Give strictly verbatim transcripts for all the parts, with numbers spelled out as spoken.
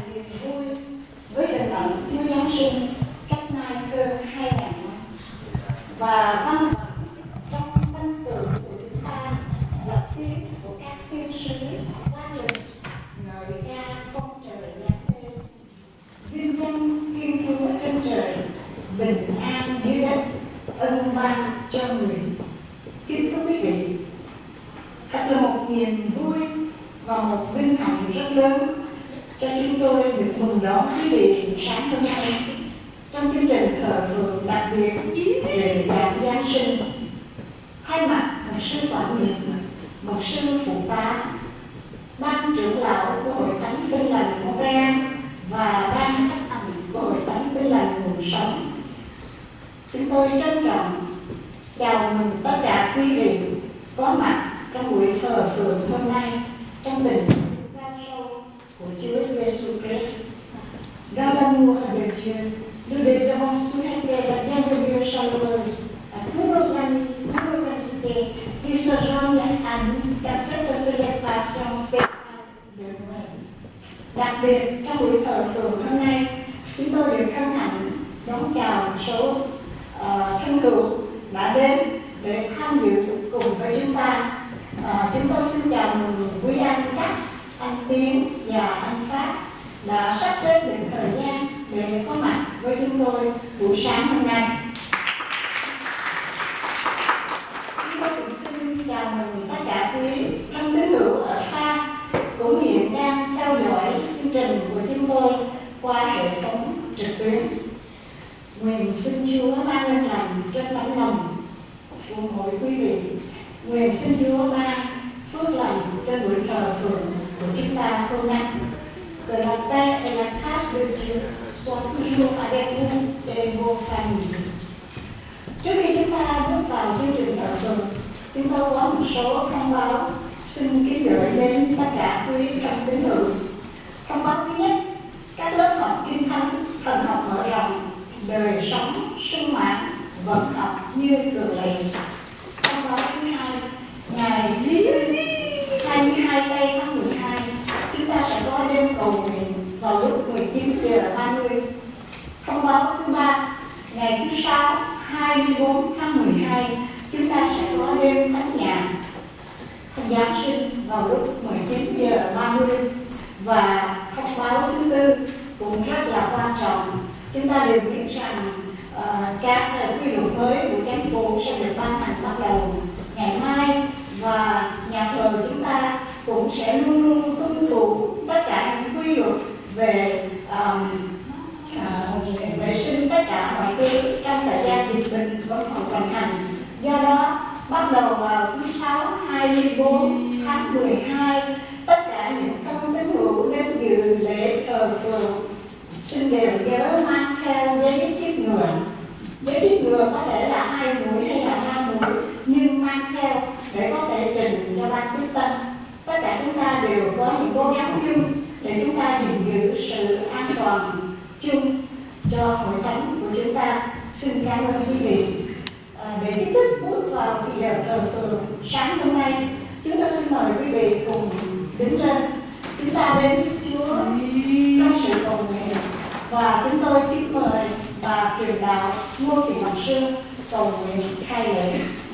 niềm vui với hình ảnh Chúa Giáng sinh cách nay hơn hai ngàn năm. Và văn vẳng trong tâm tưởng của chúng ta là tiếng của các thiên sứ vang lên ngợi ca con trời giáng thế. Vinh danh Thiên Chúa trên trời, bình an dưới đất, ân ban cho người. Kính thưa quý vị, thật là một niềm vui và một vinh hạnh rất lớn cho chúng tôi được mừng đón quý vị sáng hôm nay trong chương trình thờ phượng đặc biệt về đàn Giáng sinh. Thay mặt một sư quản nhiệm, một sư phụ tá, ban trưởng lão của Hội Thánh Tin Lành Montreal và ban chấp hành của Hội Thánh Tin Lành Nguồn Sống, chúng tôi trân trọng chào mừng tất cả quý vị có mặt trong buổi thờ phượng hôm nay trong tình cao sâu của Chúa Giêsu Christ. Dans l'amour de Dieu, nous désirons souhaiter la bienvenue chaleureuse à tous nos amis, tous nos invités qui se joignent à nous dans cette célébration spéciale de Noël. Đặc biệt trong buổi thờ phượng hôm nay, chúng tôi được hân hạnh đón chào một số uh, thân hữu đã đến để tham dự cùng với chúng ta. Uh, chúng tôi xin chào mừng quý anh các anh Tiến và anh Phát đã sắp xếp được thời gian để có mặt với chúng tôi buổi sáng hôm nay. Chúng tôi cũng xin chào mừng tất cả quý thân tín hữu ở xa cũng hiện đang theo dõi chương trình của chúng tôi qua hệ thống trực tuyến. Nguyện xin Chúa ban ơn lành trên tấm lòng của mỗi quý vị. Nguyện xin Chúa ban phước lành trên buổi thờ phượng của chúng ta hôm nay. Que la paix et la grâce de Dieu soient toujours avec vous et vos familles. Trước khi chúng ta bước vào chương trình thờ phượng, chúng tôi có một số thông báo xin ký gửi đến tất cả quý thân tín hữu. Thông báo thứ nhất, các lớp học kinh thánh phần học mở rộng, đời sống, sinh mạng, vận học như thường lệ. Thông báo thứ hai, ngày hai mươi hai tây tháng mười hai, chúng ta sẽ có đêm cầu nguyện vào lúc mười chín giờ ba mươi. Thông báo thứ ba, ngày thứ sáu hai mươi bốn tháng mười hai, chúng ta sẽ có đêm thánh nhạc Giáng sinh vào lúc mười chín giờ ba mươi. Và thông báo thứ tư cũng rất là quan trọng, chúng ta đều biết rằng uh, các quy luật mới của chính phủ sẽ được ban hành bắt đầu ngày mai, và nhà thờ chúng ta cũng sẽ luôn luôn tuân thủ tất cả những quy luật về um, uh, vệ sinh tất cả mọi thứ trong thời gian dịch bệnh vẫn còn vận hành. Do đó bắt đầu vào thứ sáu hai mươi bốn tháng mười hai, tất cả những thân tín hữu đến dự lễ thờ phượng xin đều nhớ mang theo giấy chích ngừa. Giấy chích ngừa có thể là hai mũi hay là ba mũi, nhưng mang theo để có thể trình cho ban tiếp tân. Tất cả chúng ta đều có những cố gắng chung để chúng ta gìn giữ sự an toàn chung cho hội thánh của chúng ta. Xin cảm ơn quý vị. À, để chính thức bước vào kỳ giờ thờ phượng sáng hôm nay, chúng tôi xin mời quý vị cùng đứng lên. Chúng ta đến Chúa trong sự cầu nguyện, và chúng tôi kính mời bà truyền đạo Ngô Thị Ngọc Sương cầu nguyện khai lễ.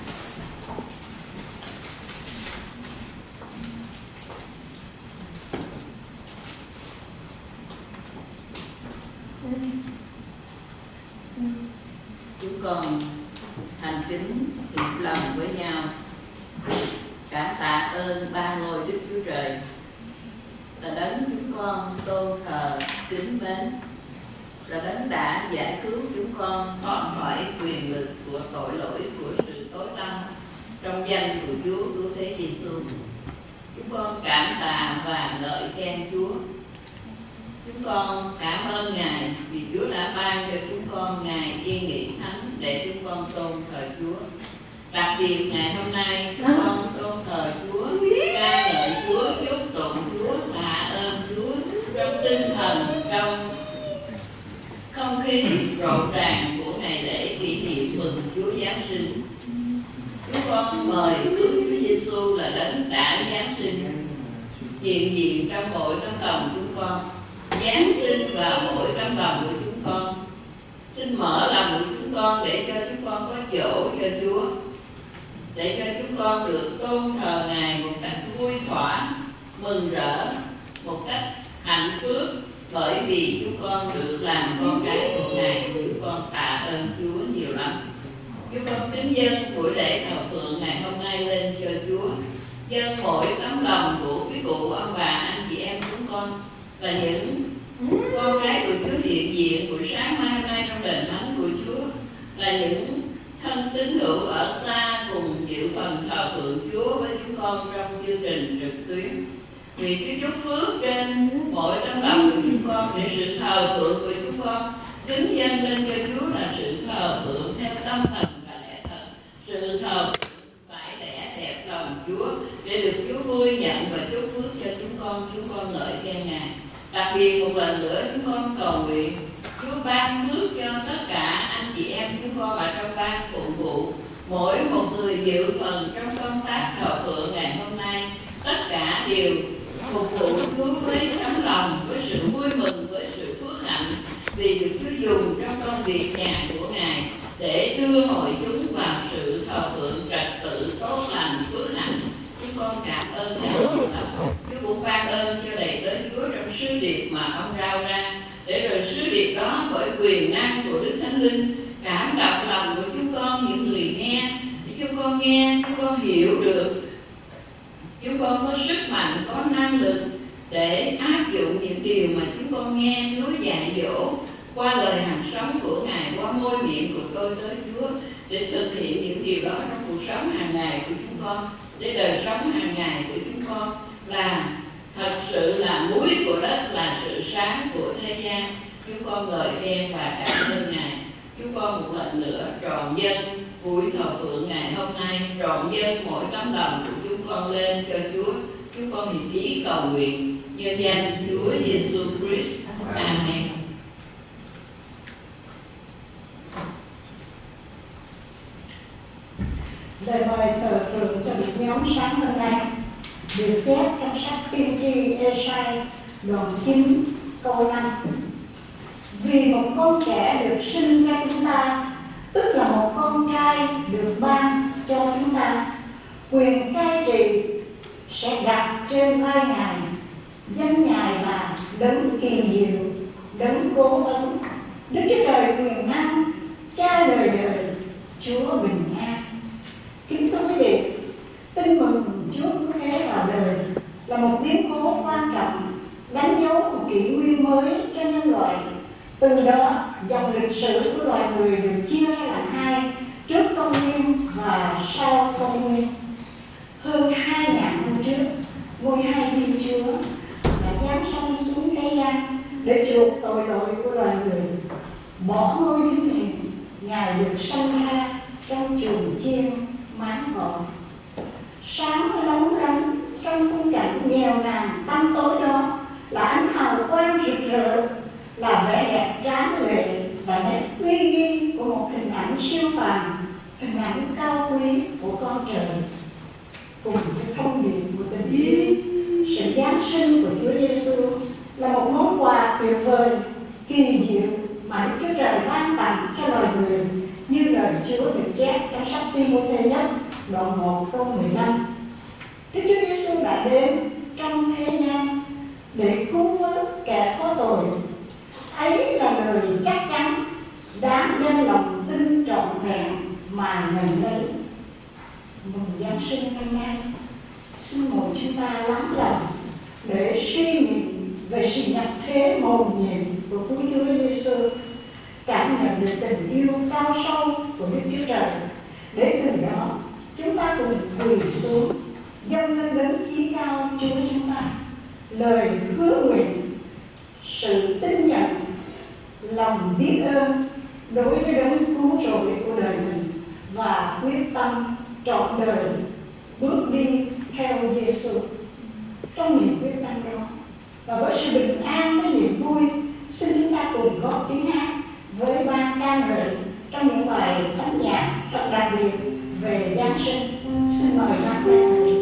Chúng con thành kính hiệp lòng với nhau, cảm tạ ơn ba ngôi Đức Chúa Trời là đấng chúng con tôn thờ kính mến, là đấng đã giải cứu chúng con thoát khỏi quyền lực của tội lỗi của sự tối tăm trong danh của Chúa cứu thế Giêsu. Chúng con cảm tạ và ngợi khen Chúa. Chúng con cảm ơn Ngài vì Chúa đã ban cho chúng con ngày yên nghỉ thánh để chúng con tôn thờ Chúa. Đặc biệt ngày hôm nay chúng con tôn thờ Chúa, ca ngợi Chúa, chúc tụng Chúa, tạ ơn Chúa trong tinh thần, trong không khí rộn ràng của ngày lễ kỷ niệm mừng Chúa Giáng sinh. Chúng con mời cứu Chúa Giêsu là đấng đã Giáng sinh hiện diện trong mỗi tấm lòng chúng con. giáng sinh vào mỗi tấm lòng của chúng con. Xin mở lòng của chúng con để cho chúng con có chỗ cho Chúa, để cho chúng con được tôn thờ Ngài một cách vui thỏa, mừng rỡ, một cách hạnh phúc, bởi vì chúng con được làm con cái của Ngài. Chúng con tạ ơn Chúa nhiều lắm. Chúng con kính dâng buổi lễ thờ phượng ngày hôm nay lên cho Chúa, dâng mỗi tấm lòng của quý cụ, ông bà, anh chị em chúng con là những con cái của Chúa hiện diện buổi sáng mai hôm nay trong đền thánh của Chúa, là những thân tín hữu ở xa cùng dự phần thờ phượng Chúa với chúng con trong chương trình trực tuyến. Vì Chúa chúc phước trên mỗi tấm lòng của chúng con, để sự thờ phượng của chúng con đứng dâng lên cho Chúa là sự thờ phượng theo tâm thần và lẽ thật, sự thờ phượng phải lẽ đẹp lòng Chúa, để được Chúa vui nhận và chúc phước cho chúng con. Chúng con ngợi khen Ngài. Đặc biệt một lần nữa chúng con cầu nguyện Chúa ban phước cho tất cả anh chị em chúng con ở trong ban phụng vụ, mỗi một người dự phần trong công tác thờ phượng ngày hôm nay, tất cả đều phục vụ Chúa với tấm lòng, với sự vui mừng, với sự phước hạnh, vì được Chúa dùng trong công việc nhà của Ngài để đưa hội chúng vào sự thờ phượng trật tự tốt lành phước hạnh. Chúng con cảm ơn Ngài. Chúa cũng ban ơn cho đầy tớ Chúa trong sứ điệp mà ông rao ra, để rồi sứ điệp đó bởi quyền năng của Đức Thánh Linh cảm động lòng của chúng con, những người nghe, để chúng con nghe, chúng con hiểu được, chúng con có sức mạnh, có năng lực để áp dụng những điều mà chúng con nghe Chúa dạy dỗ qua lời hàng sống của Ngài, qua môi miệng của tôi tới Chúa, để thực hiện những điều đó trong cuộc sống hàng ngày của chúng con, để đời sống hàng ngày của chúng con là thật sự là muối của đất, là sự sáng của thế gian. Chúng con ngợi khen và cảm ơn Ngài. Chúng con một lần nữa trọn dâng buổi thờ phượng ngày hôm nay, trọn dâng mỗi tấm lòng của chúng con lên cho Chúa. Chúng con hiệp chí cầu nguyện nhân danh Chúa Giêsu Christ. Amen. Lời mời thờ phượng cho việc nhóm sáng hôm nay được chép trong sách tiên tri Ê-sai đoạn chín câu năm. Vì một con trẻ được sinh cho chúng ta, tức là một con trai được ban cho chúng ta, quyền cai trị sẽ đặt trên vai Ngài. Danh Ngài là Đấng Kỳ Diệu, Đấng Cố Vấn, Đức Chúa Trời quyền năng, Cha đời đời, Chúa bình an. Kính thưa quý vị, tin mừng Chúa cứu thế vào đời là một biến cố quan trọng, đánh dấu một kỷ nguyên mới cho nhân loại. Từ đó, dòng lịch sử của loài người được chia ra làm hai, trước công nguyên và sau công nguyên. Hơn hai ngàn năm trước, ngôi hai Thiên Chúa đã giáng sanh xuống thế gian để chuộc tội lỗi của loài người. Bỏ ngôi vinh hiển, Ngài được sanh ra trong chuồng chiên máng gọn. Sáng lóng lánh trong khung cảnh nghèo nàn tăm tối đó là ánh hào quang rực rỡ, là vẻ đẹp tráng lệ và nét uy nghi của một hình ảnh siêu phàm, hình ảnh cao quý của con trời. Cùng với thông điệp của tình yêu, sự giáng sinh của Chúa Giêsu là một món quà tuyệt vời, kỳ diệu mà Đức Chúa Trời ban tặng cho loài người, như lời Chúa được chép trong sách Ti-mô-thê nhất đoạn một câu mười lăm. Đức Chúa Giêsu đã đến trong thế gian để cứu vớt kẻ có tội. Ấy là lời chắc chắn, đáng đem lòng tin trọn vẹn mà nhận lấy. Mừng Giáng sinh năm nay, xin mời chúng ta lắng lòng để suy nghĩ về sự nhập thế mầu nhiệm của Cứu Chúa Giêsu, cảm nhận được tình yêu cao sâu của Đức Chúa Trời, để từ đó chúng ta cùng quỳ xuống dâng lên đấng chí cao Chúa chúng ta lời hứa nguyện, sự tin nhận, lòng biết ơn đối với đấng cứu rỗi của đời mình, và quyết tâm trọn đời bước đi theo Giêsu. Trong niềm quyết tâm đó và với sự bình an, với niềm vui, xin chúng ta cùng góp tiếng hát với ban ca ngợi trong những bài thánh nhạc thật đặc biệt về Giáng sinh. Xin mời ban ca ngợi.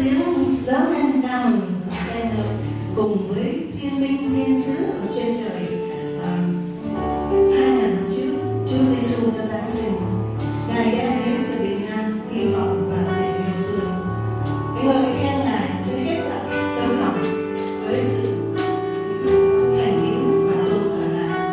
tiếng lớn lên ca mừng khen ngợi cùng với thiên binh thiên sứ ở trên trời. À, hai ngàn năm trước Chúa Giêsu đã giáng sinh, Ngài đem đến sự bình an, hy vọng và tình yêu thương. Cái lời khen Ngài với hết tận tâm lòng, với sự thành kính và tôn thờ Ngài.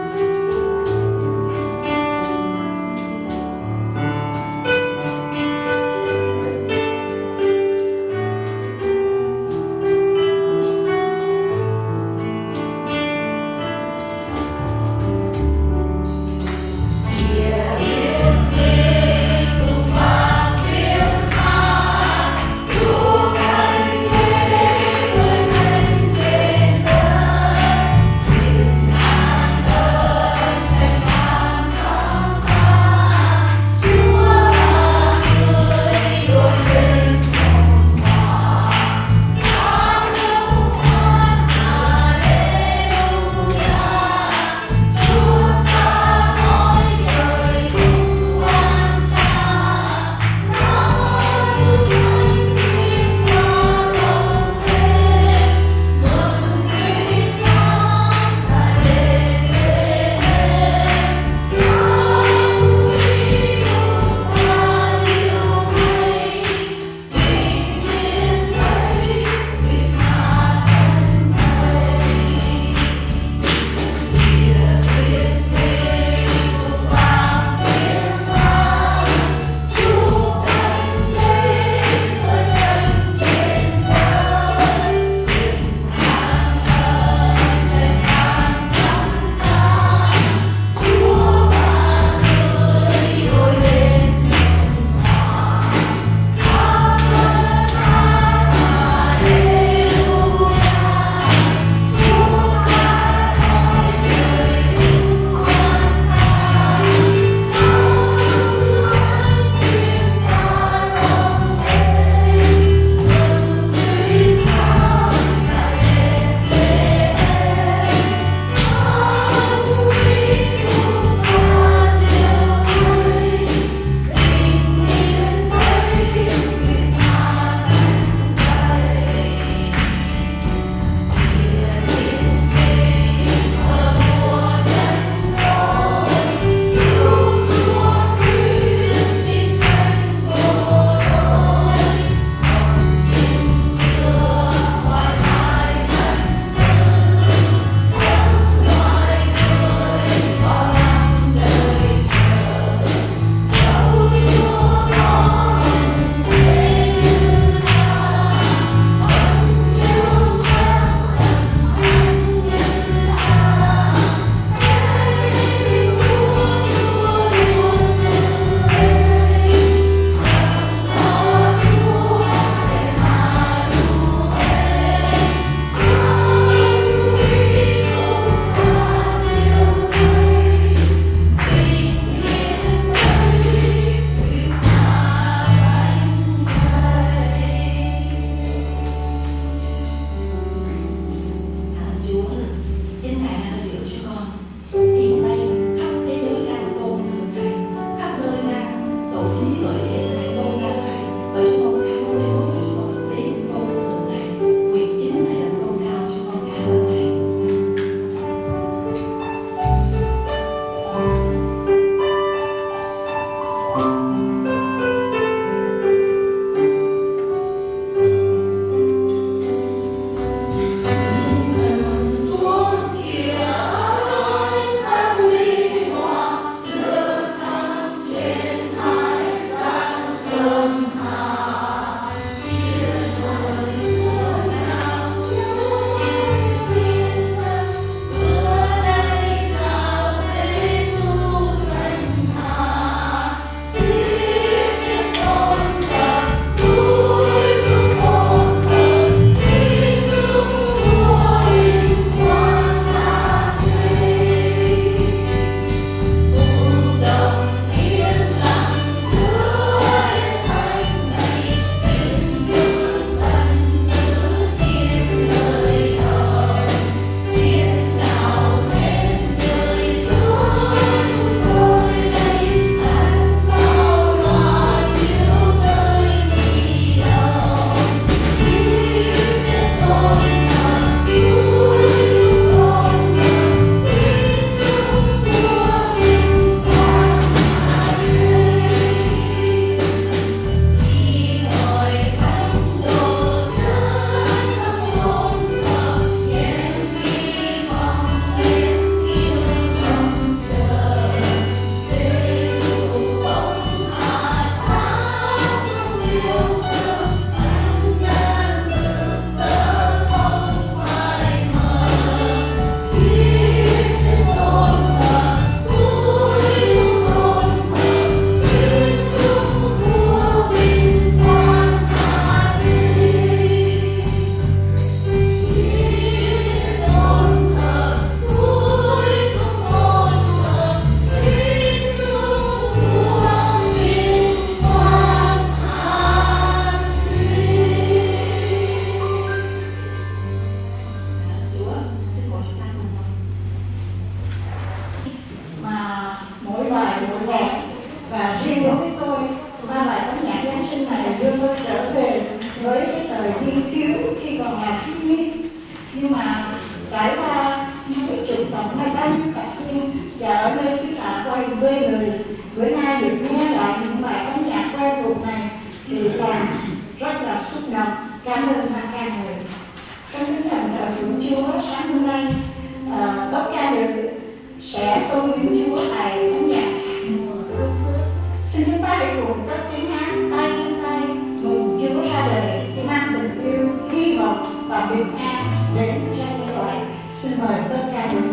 Cảm ơn ban ca ngợi. Trong tinh thần thờ phượng Chúa sáng hôm nay, à, lớp ca nữ sẽ tôn vinh Chúa bài thánh nhạc Mùa Ước Phước. Xin chúng ta hãy cùng cất tiếng hát tay lên tay mừng Chúa ra đời, mang tình yêu, hy vọng và bình an đến cho nhân loại. Xin mời lớp ca nữ.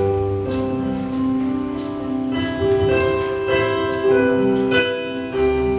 Hãy subscribe cho kênh Ghiền Mì Gõ để không bỏ lỡ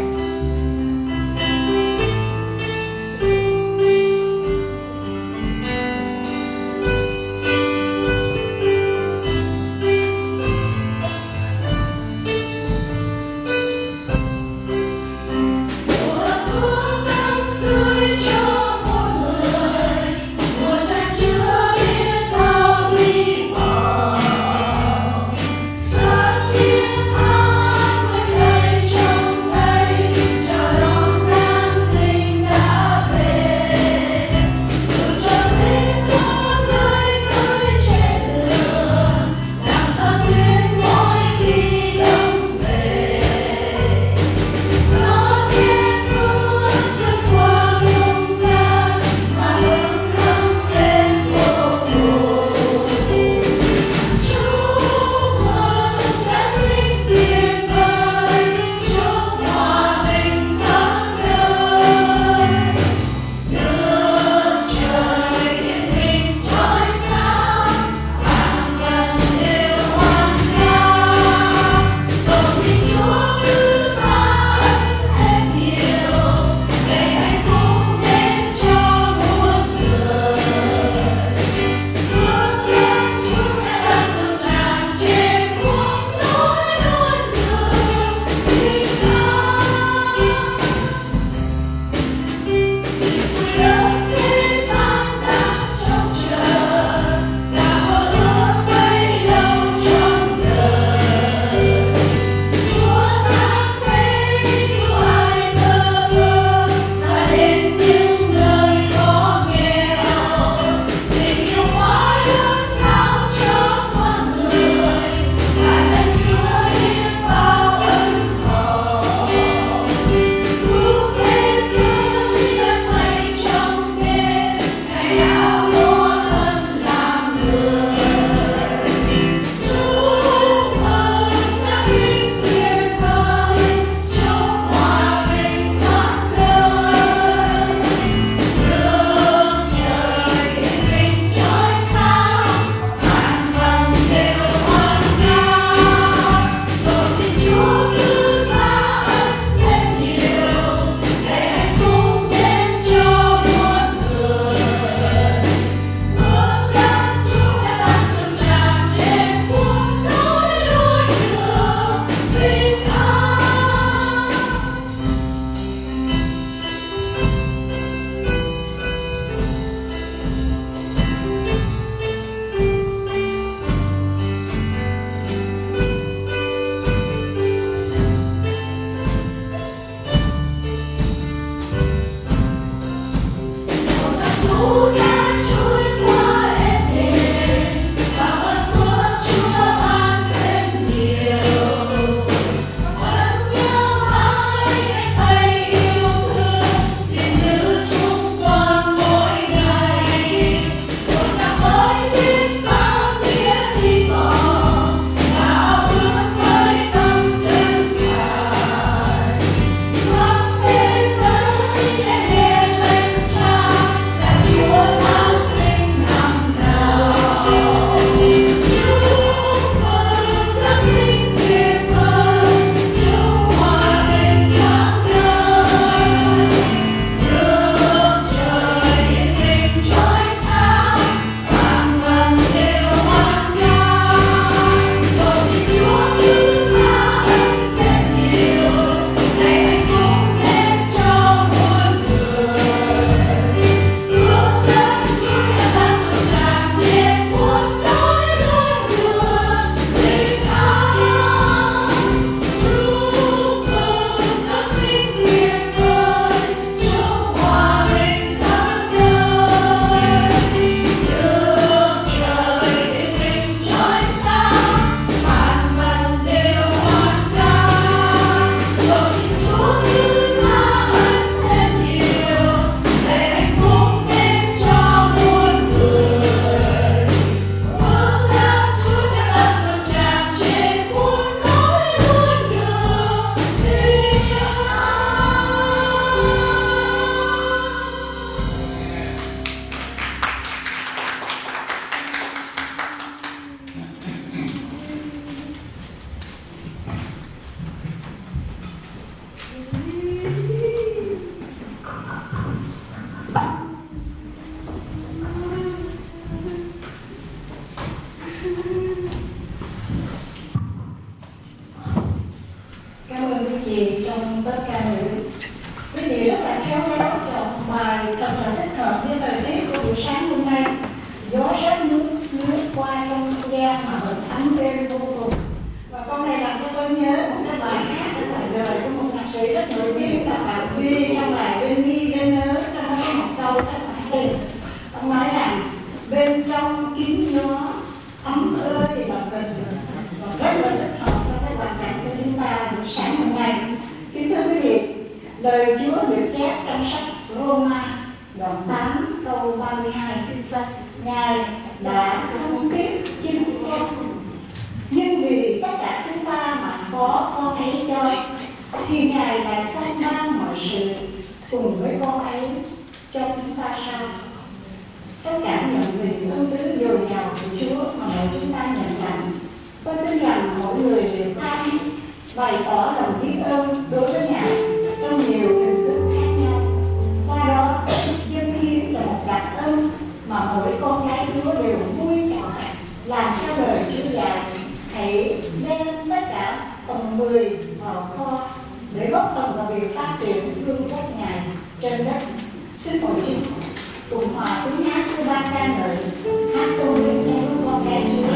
chị trong tất cả nữ. Quý vị rất là khéo léo chọn bài thật là thích hợp với thời tiết của buổi sáng hôm nay. Gió rét nước nước qua trong không gian mà vẫn ấm êm vô cùng. Và câu này làm cho tôi nhớ một cái bài hát rất là đời của một nhạc sĩ rất nổi tiếng là Bảo Duy trong bài Bên Nghi Bên Nhớ, trong đó một câu rất là hay. Ông nói rằng bên trong kín gió ấm ơi và tình, và rất là thích hợp cho cái hoàn cảnh của chúng ta buổi sáng hôm nay. Kính thưa quý vị, lời Chúa được chép trong sách Roma đoạn tám câu ba mươi hai, Ngài đã không tiếc chính con, nhưng vì tất cả chúng ta mà có con ấy cho, thì Ngài lại không mang mọi sự cùng với con ấy cho chúng ta sao? Tôi cảm nhận về ơn tứ dồi dào của Chúa mà mỗi chúng ta nhận lãnh. Tôi tin rằng mỗi người đều than bày tỏ lòng biết ơn đối với Ngài trong nhiều hình thức khác nhau. Qua đó, dân hiến là một đặc ơn mà mỗi con gái Chúa đều vui vẻ làm cho lời Chúa dạy. Hãy đem tất cả phần mười vào kho để góp phần vào việc phát triển vương quốc Ngài trên đất. Xin hội chúng cùng hòa tiếng hát của ba ca ngợi hát tôn vinh cho con gái Chúa.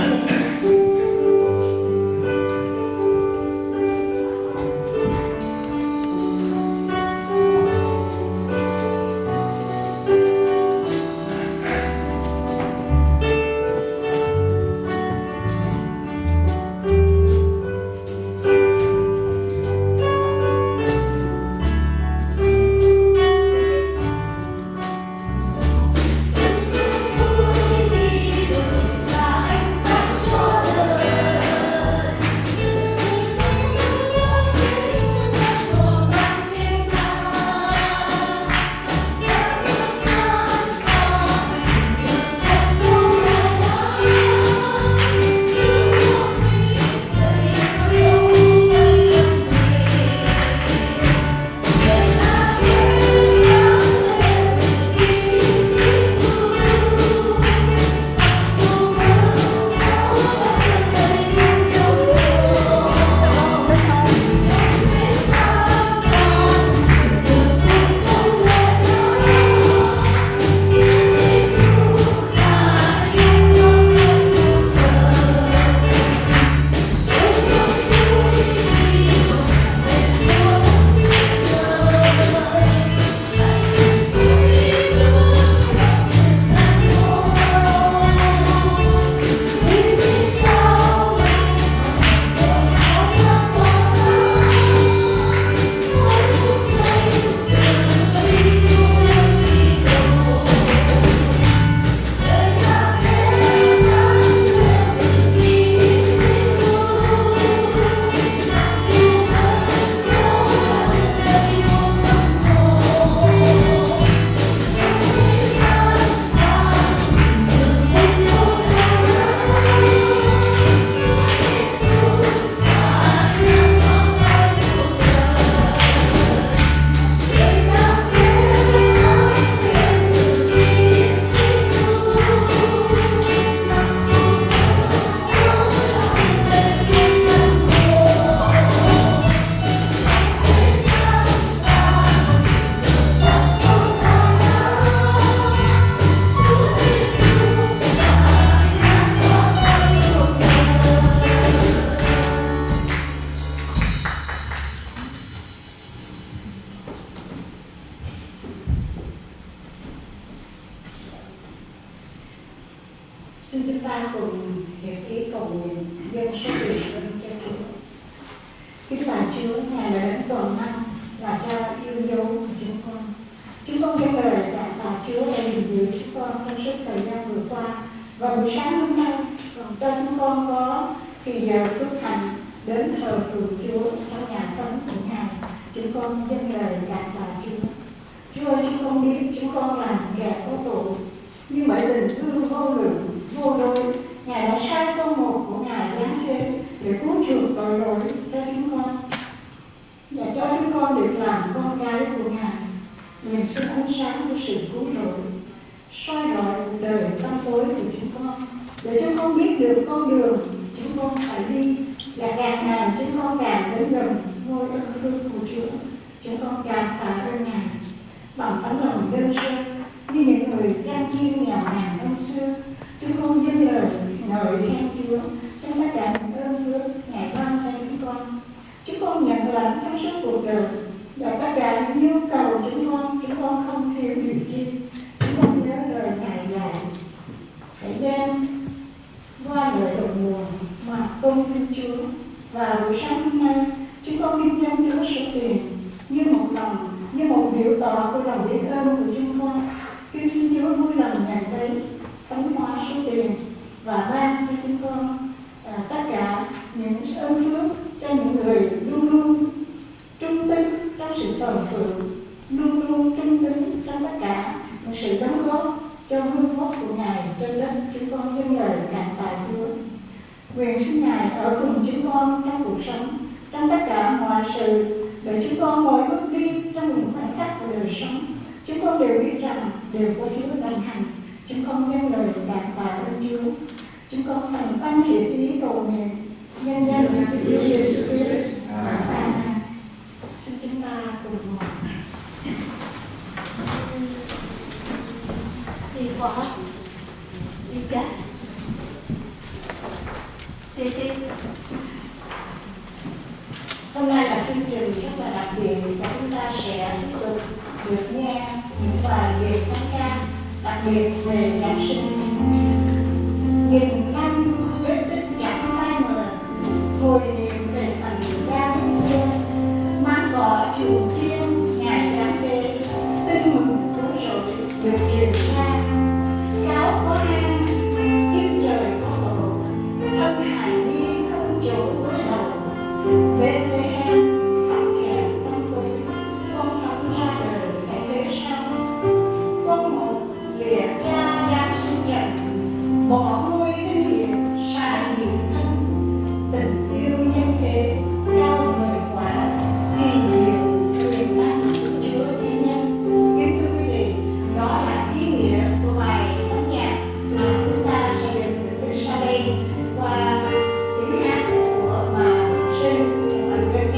Xin chúng ta cùng hiệp ý cầu nguyện dâng số tiền ơn cho Chúa. Kính là Chúa, Ngài là đấng toàn năng, là Cha yêu dấu của chúng con. Chúng con dâng lời cảm tạ Chúa đã nhìn giữ chúng con trong suốt thời gian vừa qua. Và buổi sáng hôm nay, còn cho chúng con có thì giờ phước hạnh đến thờ phượng Chúa trong nhà thánh của Ngài. Chúng con dâng lời cảm tạ Chúa. Chúa ơi, chúng con biết chúng con là kẻ có tội, nhưng bởi tình thương vô lượng, vô đối, Ngài đã sai con một của Ngài giáng trên để cứu chuộc tội lỗi cho chúng con và cho chúng con được làm con cái của Ngài. Nguyện xin ánh sáng của sự cứu rỗi soi rọi cuộc đời tăm tối của chúng con, để chúng con biết được con đường chúng con phải đi, và càng ngày chúng con càng đến gần ngôi ơn phước của Chúa. Chúng con cảm tạ ơn Ngài bằng tấm lòng đơn sơ như những người chan chiên nghèo nàn năm xưa. Chúng con dâng lời ngợi khen Chúa trong tất cả những ơn phước Ngài ban cho chúng con. Chúng con nhận lãnh trong suốt cuộc đời và tất cả những nhu cầu chúng con, chúng con không thiếu điều chi. Chúng con nhớ lời Ngài dạy, hãy đem qua lời đầu nguồn mà tôn vinh Chúa. Và buổi sáng hôm nay, chúng con kinh doanh Chúa số tiền như một lòng, như một biểu tỏ của lòng biết ơn của chúng con. Kính xin Chúa vui lòng nhận lấy phóng hóa số tiền và ban cho chúng con à, tất cả những ơn phước cho những người luôn luôn trung tín trong sự thờ phượng, luôn luôn trung tín trong tất cả những sự đóng góp cho vương quốc của Ngài trên đất. Chúng con dâng lời cảm tạ Chúa. Nguyện xin Ngài ở cùng chúng con trong cuộc sống, trong tất cả mọi sự, để chúng con mỗi bước đi trong những khoảnh khắc của đời sống, chúng con đều biết rằng đều có Chúa đồng hành. Chúng con dâng lời cảm tạ ơn Chúa. Chúng con thành tâm hiệp ý cầu nguyện nhân danh của Chúa Giêsu Christ. Amen. Xin chúng ta cùng ngồi. Đi qua đi cách tiếp tiếp. Hôm nay là chương trình rất là đặc biệt và chúng ta sẽ tiếp tục được nghe những bài về thánh ca, đặc biệt về giáng sinh. Nghìn năm vết tích chẳng phai mờ, hồi niệm về thành David xưa, mang cỏ chuồng chiên ngày giáng về, tin mừng rối rội được truyền ra. Cáo có hang, kiếp trời có tổ, thân hài nhi không chỗ gối đầu. Bên lê em, khắp kẹt tâm tối, con phóng ra đời phải thế sao? Con một lìa cha đang sinh trần, bỏ ngôi vinh hiển xa nhiều thân. Tình yêu nhân thế, đau lời quả, kỳ diệu quyền năng của Chúa chi nhân. Kính thưa quý vị, đó là ý nghĩa của bài thánh nhạc mà chúng ta sẽ được từ sau đây qua tiếng hát của bà Sinh và Việt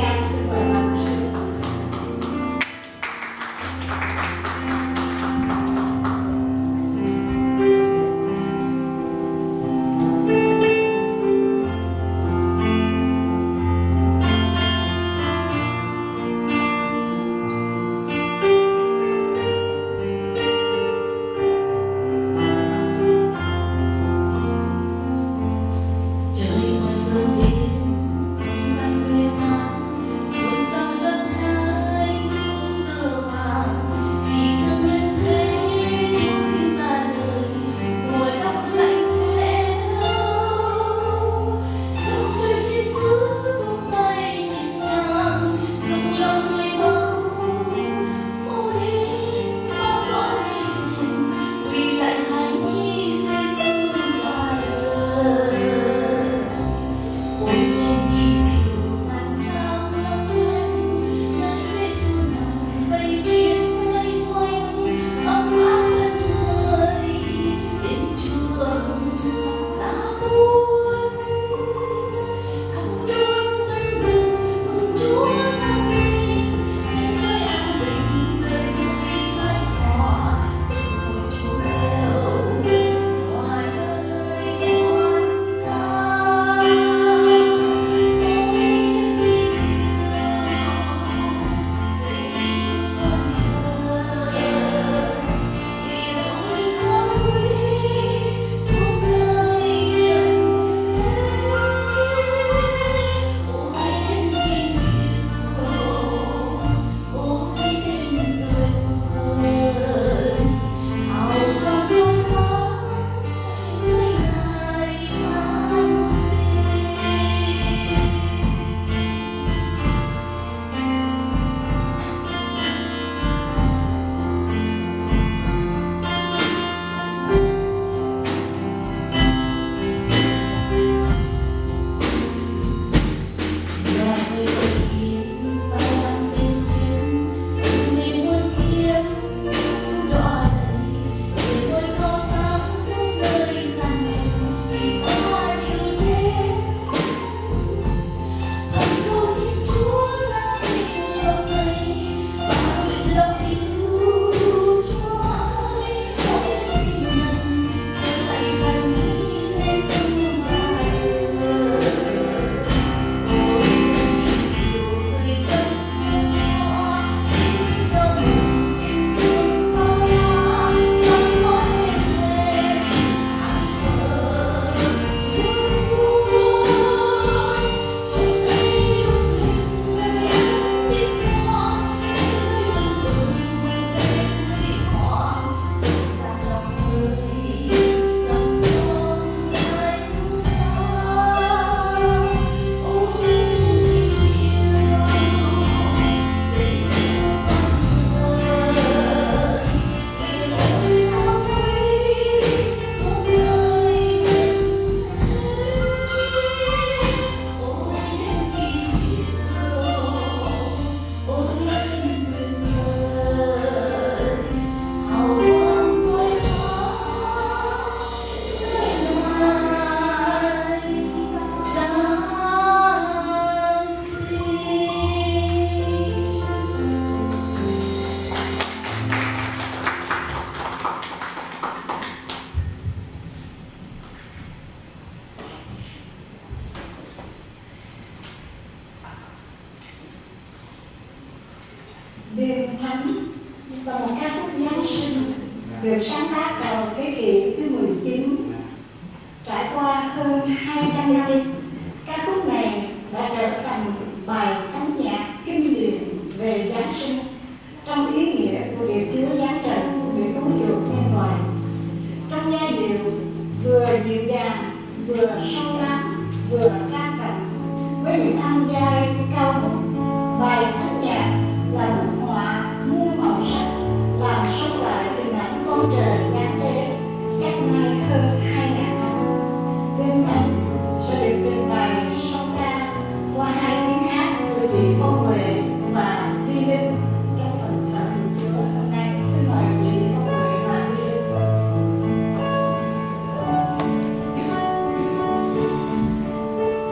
đêm thánh và một ca khúc Giáng sinh được sáng tác vào thế kỷ thứ mười chín. Trải qua hơn hai trăm năm, ca khúc này đã trở thành bài thánh nhạc kinh điển về Giáng sinh trong ý nghĩa của việc Chúa giáng trần để cứu chuộc nhân loại. Trong giai điệu vừa dịu dàng, vừa sâu lắng, vừa trang trọng, với những âm giai cao vút, bài thánh nhạc là bức họa muôn màu sắc làm sống lại hình ảnh con trời giáng thế cách nay hơn hai ngàn năm. Bên cạnh sẽ được trình bày song ca qua hai tiếng hát của vị Phong Huệ và Vi Linh trong phần thờ phượng Chúa hôm nay. Xin mời vị Phong Huệ và Vi Linh. Hãy subscribe cho kênh Ghiền Mì Gõ để không bỏ lỡ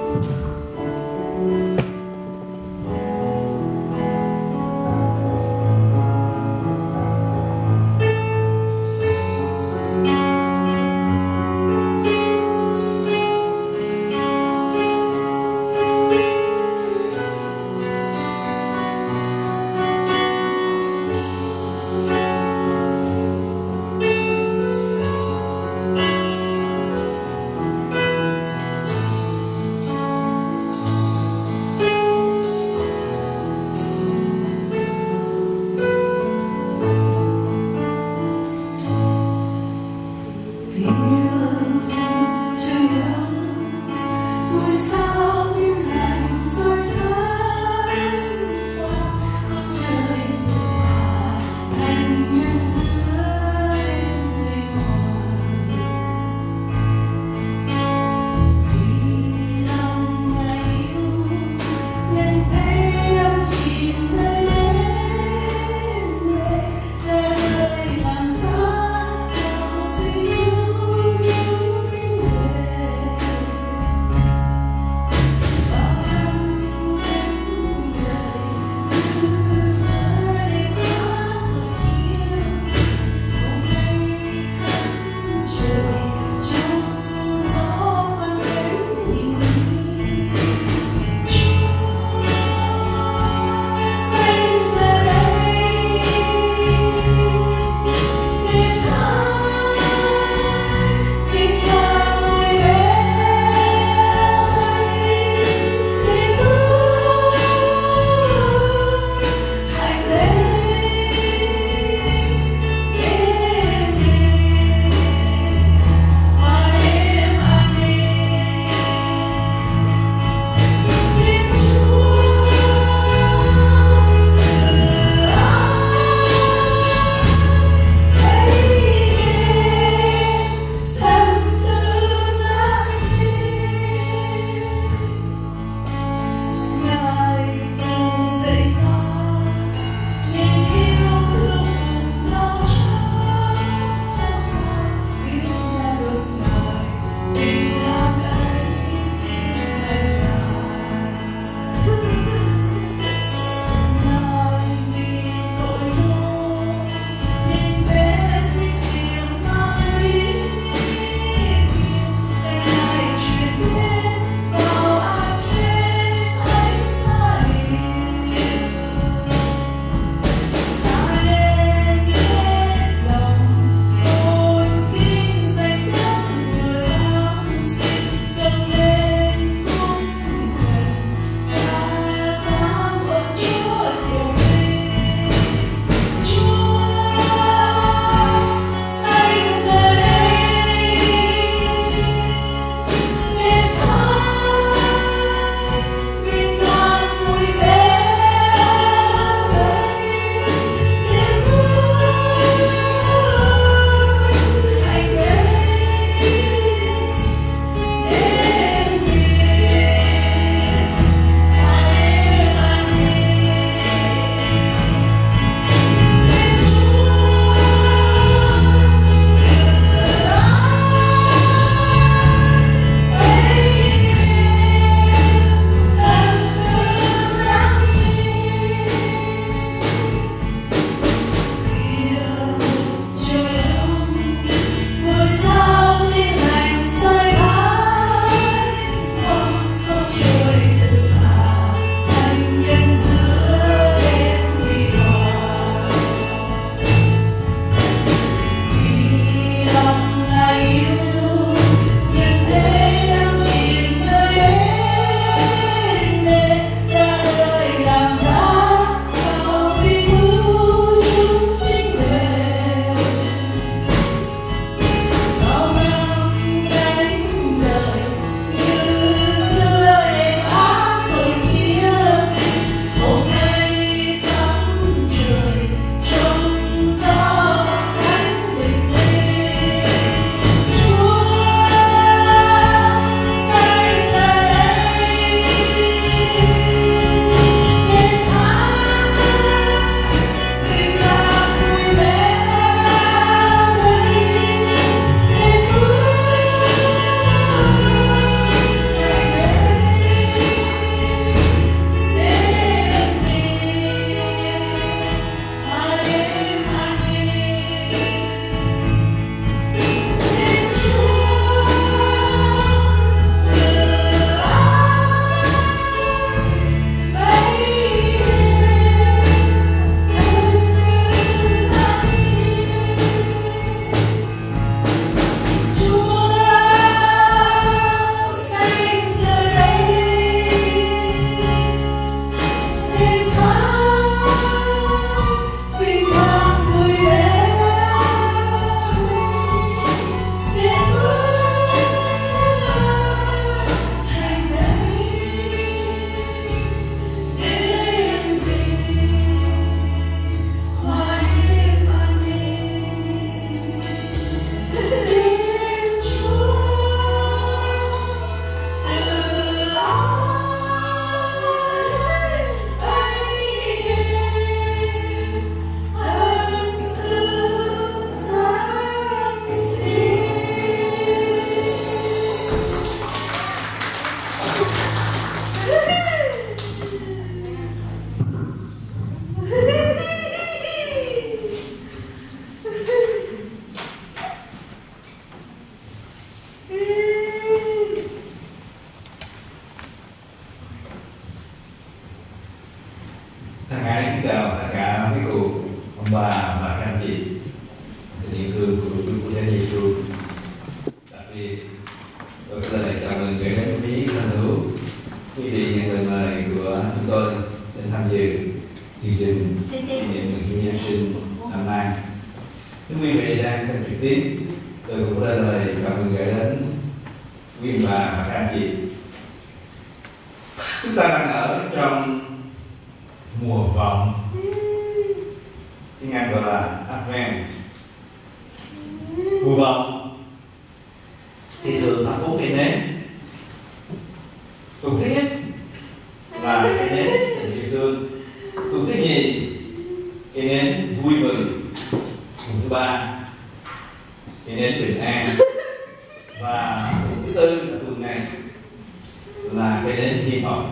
Thân ái kính chào tất cả quý cụ, ông bà và các anh chị tình yêu thương của Chúa của Chúa Giêsu. Đặc biệt tôi có lời chào mừng gửi đến quý thân hữu, quý vị nhận lời mời của chúng tôi đến tham dự chương trình kỷ niệm mừng Chúa Giáng sinh năm nay. Nếu quý vị đang xem trực tiếp, tôi cũng có lời chào mừng gửi đến quý bà và các anh chị. Chúng ta đang ở trong mùa vọng, tiếng Anh gọi là Advent. Mùa vọng thì thường là bốn cây nến. Tuần thứ nhất là cây nến tình yêu thương, tuần thứ nhì cây nến vui mừng, tuần thứ ba cây nến bình an, và tuần thứ tư là tuần này là cây nến hy vọng.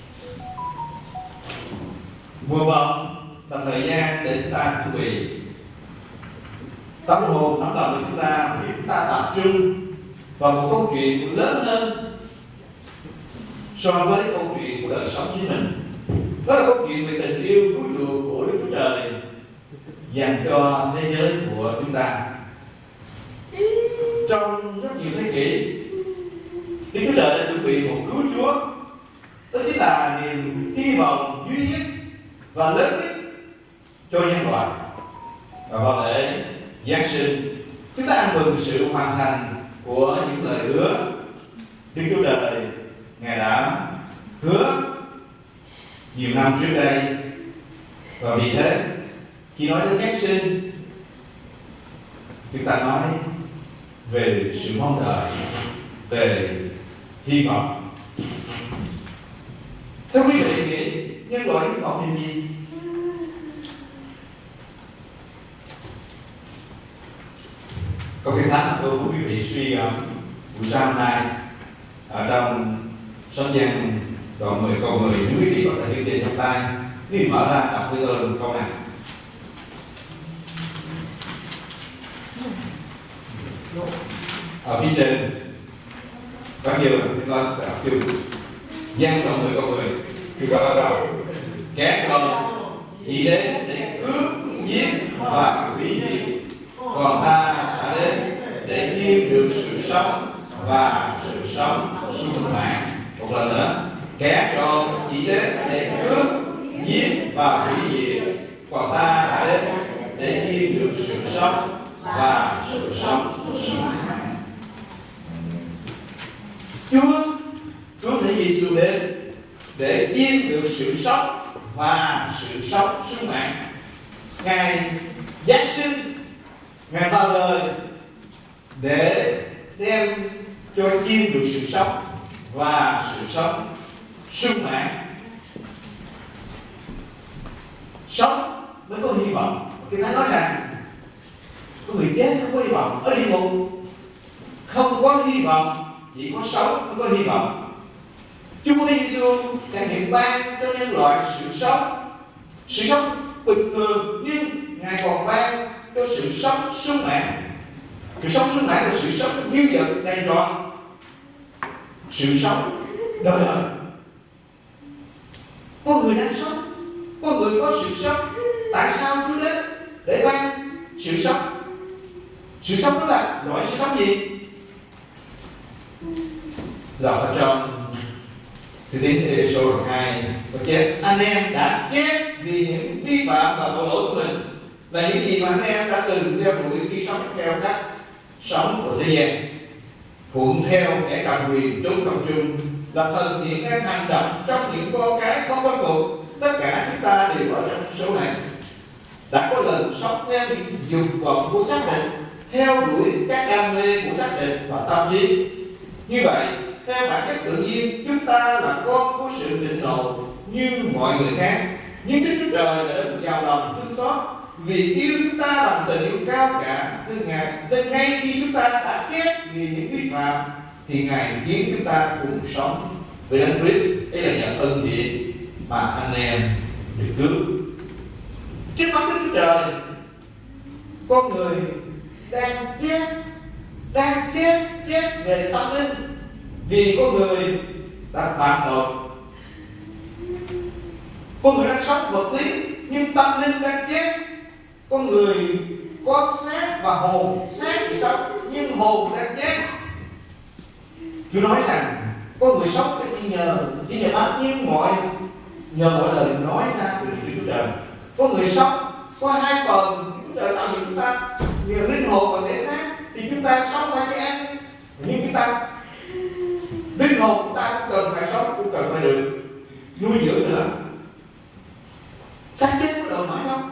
Mùa vọng là thời gian để chúng ta chuẩn bị tâm hồn nắm lòng của chúng ta để chúng ta tập trung vào một câu chuyện lớn hơn so với câu chuyện của đời sống chính mình. Đó là câu chuyện về tình yêu cứu chuộc của Đức Chúa Trời dành cho thế giới của chúng ta. Trong rất nhiều thế kỷ, Đức Chúa Trời đã chuẩn bị một cứu Chúa, đó chính là niềm hy vọng duy nhất và lớn nhất cho nhân loại. Và vào lễ Giáng sinh, chúng ta ăn mừng sự hoàn thành của những lời hứa Đức Chúa Trời Ngài đã hứa nhiều năm trước đây. Và vì thế, khi nói đến Giáng sinh, chúng ta nói về sự mong đợi, về hy vọng. Theo quý vị nghĩ, nhân loại hy vọng điều gì? Câu kinh thánh mà tôi muốn quý vị suy gẫm buổi sáng hôm nay ở trong Sách Giăng đoạn mười câu mười. Nếu quý vị có thể chương trình trong tay, quý vị mở ra đọc với tôi một câu này. Ở phía trên có nhiều chúng ta đọc chung. Giăng đoạn mười câu mười. Thì có bắt đầu kẻ trộm chỉ đến để cướp, giết và hủy diệt, còn ta đã đến để chiếm được sự sống và sự sống sung mãn. Một lần nữa, kẻ trộm chỉ đến để cướp, giết và hủy diệt, còn ta đã đến để chiếm được sự sống và sự sống sung mãn. Chúa Chúa Thể Giêsu đến để chiếm được sự sống và sự sống sung mãn. Ngài Giáng sinh, Ngài vào đời để đem cho chiêm được sự sống và sự sống sung mãn. Sống mới có hy vọng. Kinh Thánh nói rằng có người chết không có hy vọng, ở địa ngục không có hy vọng, chỉ có sống mới có hy vọng. Chúa Giêsu đang hiện ban cho nhân loại sự sống, sự sống bình thường, nhưng Ngài còn ban cho sự sống sung mãn. Sự sống sung mãn là sự sống dư dật đầy trọn, sự sống đời đời. Có người đang sống, có người có sự sống. Tại sao Chúa đến để ban sự sống? Sự sống đó là loại sự sống gì? Là ở trong Thư tín Ê-phê-sô đoạn hai có chép: anh em đã chết vì những vi phạm và tội lỗi của mình, và những gì mà anh em đã từng đeo đuổi khi sống theo cách sống của thế gian, thuận theo kẻ cầm quyền trốn không trung, là thần hiện đang hành động trong những con cái không có phục. Tất cả chúng ta đều ở trong số này, đã có lần sống theo những dục vọng của xác thịt, theo đuổi các đam mê của xác thịt và tâm trí. Như vậy, theo bản chất tự nhiên, chúng ta là con của sự thịnh nộ như mọi người khác. Nhưng Đức Chúa Trời đã đấng giàu lòng thương xót, vì yêu chúng ta bằng tình yêu cao cả, nên Ngài, nên ngay khi chúng ta đã chết vì những vi phạm, thì Ngài khiến chúng ta cùng sống với Đấng Christ. Đây là nhận ân điển mà anh em được cứu. Trước mắt Đức Chúa Trời, con người đang chết, đang chết, chết về tâm linh, vì con người đã phạm tội. Con người đang sống vật lý nhưng tâm linh đang chết. Con người có xác và hồn, xác thì sống nhưng hồn đang chết. Chúa nói rằng con người sống phải chỉ nhờ chỉ nhờ bánh nhưng mọi nhờ mọi lời nói ra từ Đức Chúa Trời. Con người sống có hai phần. Đức Chúa Trời tạo dựng chúng ta nhờ linh hồn và thể xác, thì chúng ta sống phải cái ăn, nhưng chúng ta linh hồn chúng ta cũng cần phải sống, cũng cần phải được nuôi dưỡng nữa. Xác chết có đòi hỏi không?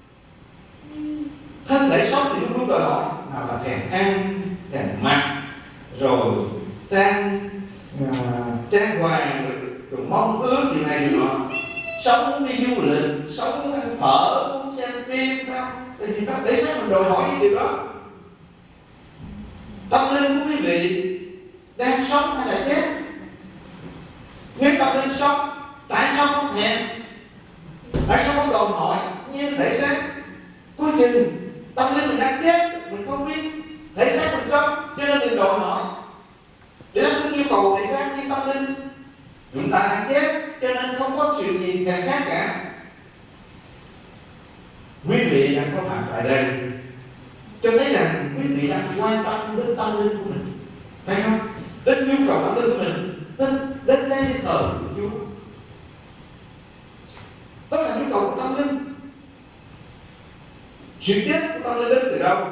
Thân thể sống thì luôn luôn đòi hỏi, nào là thèm ăn, thèm mặc, rồi trang uh, trang hoàng, rồi, rồi mong ước điều này điều nọ. Sống muốn đi du lịch, sống muốn ăn phở, muốn xem phim, phải không? Tại vì tâm để xác mình đòi hỏi những điều đó. Tâm linh của quý vị đang sống hay là chết? Nếu tâm linh sống, tại sao không thèm? Tại sao không đòi hỏi như thể xác? Cuối chừng tâm linh mình đang chết, mình không biết. Thể xác mình sống, cho nên mình đòi hỏi. Để nó không yêu cầu thể xác như tâm linh. Chúng ta đang chết, cho nên không có sự gì thèm khát cả. Quý vị đang có mặt tại đây cho thấy rằng quý vị đang quan tâm đến tâm linh của mình, phải không? Đến nhu cầu tâm linh của mình, đến đến đây để thờ của Chúa. Đó là nhu cầu của tâm linh. Sự chết của tâm linh đến từ đâu?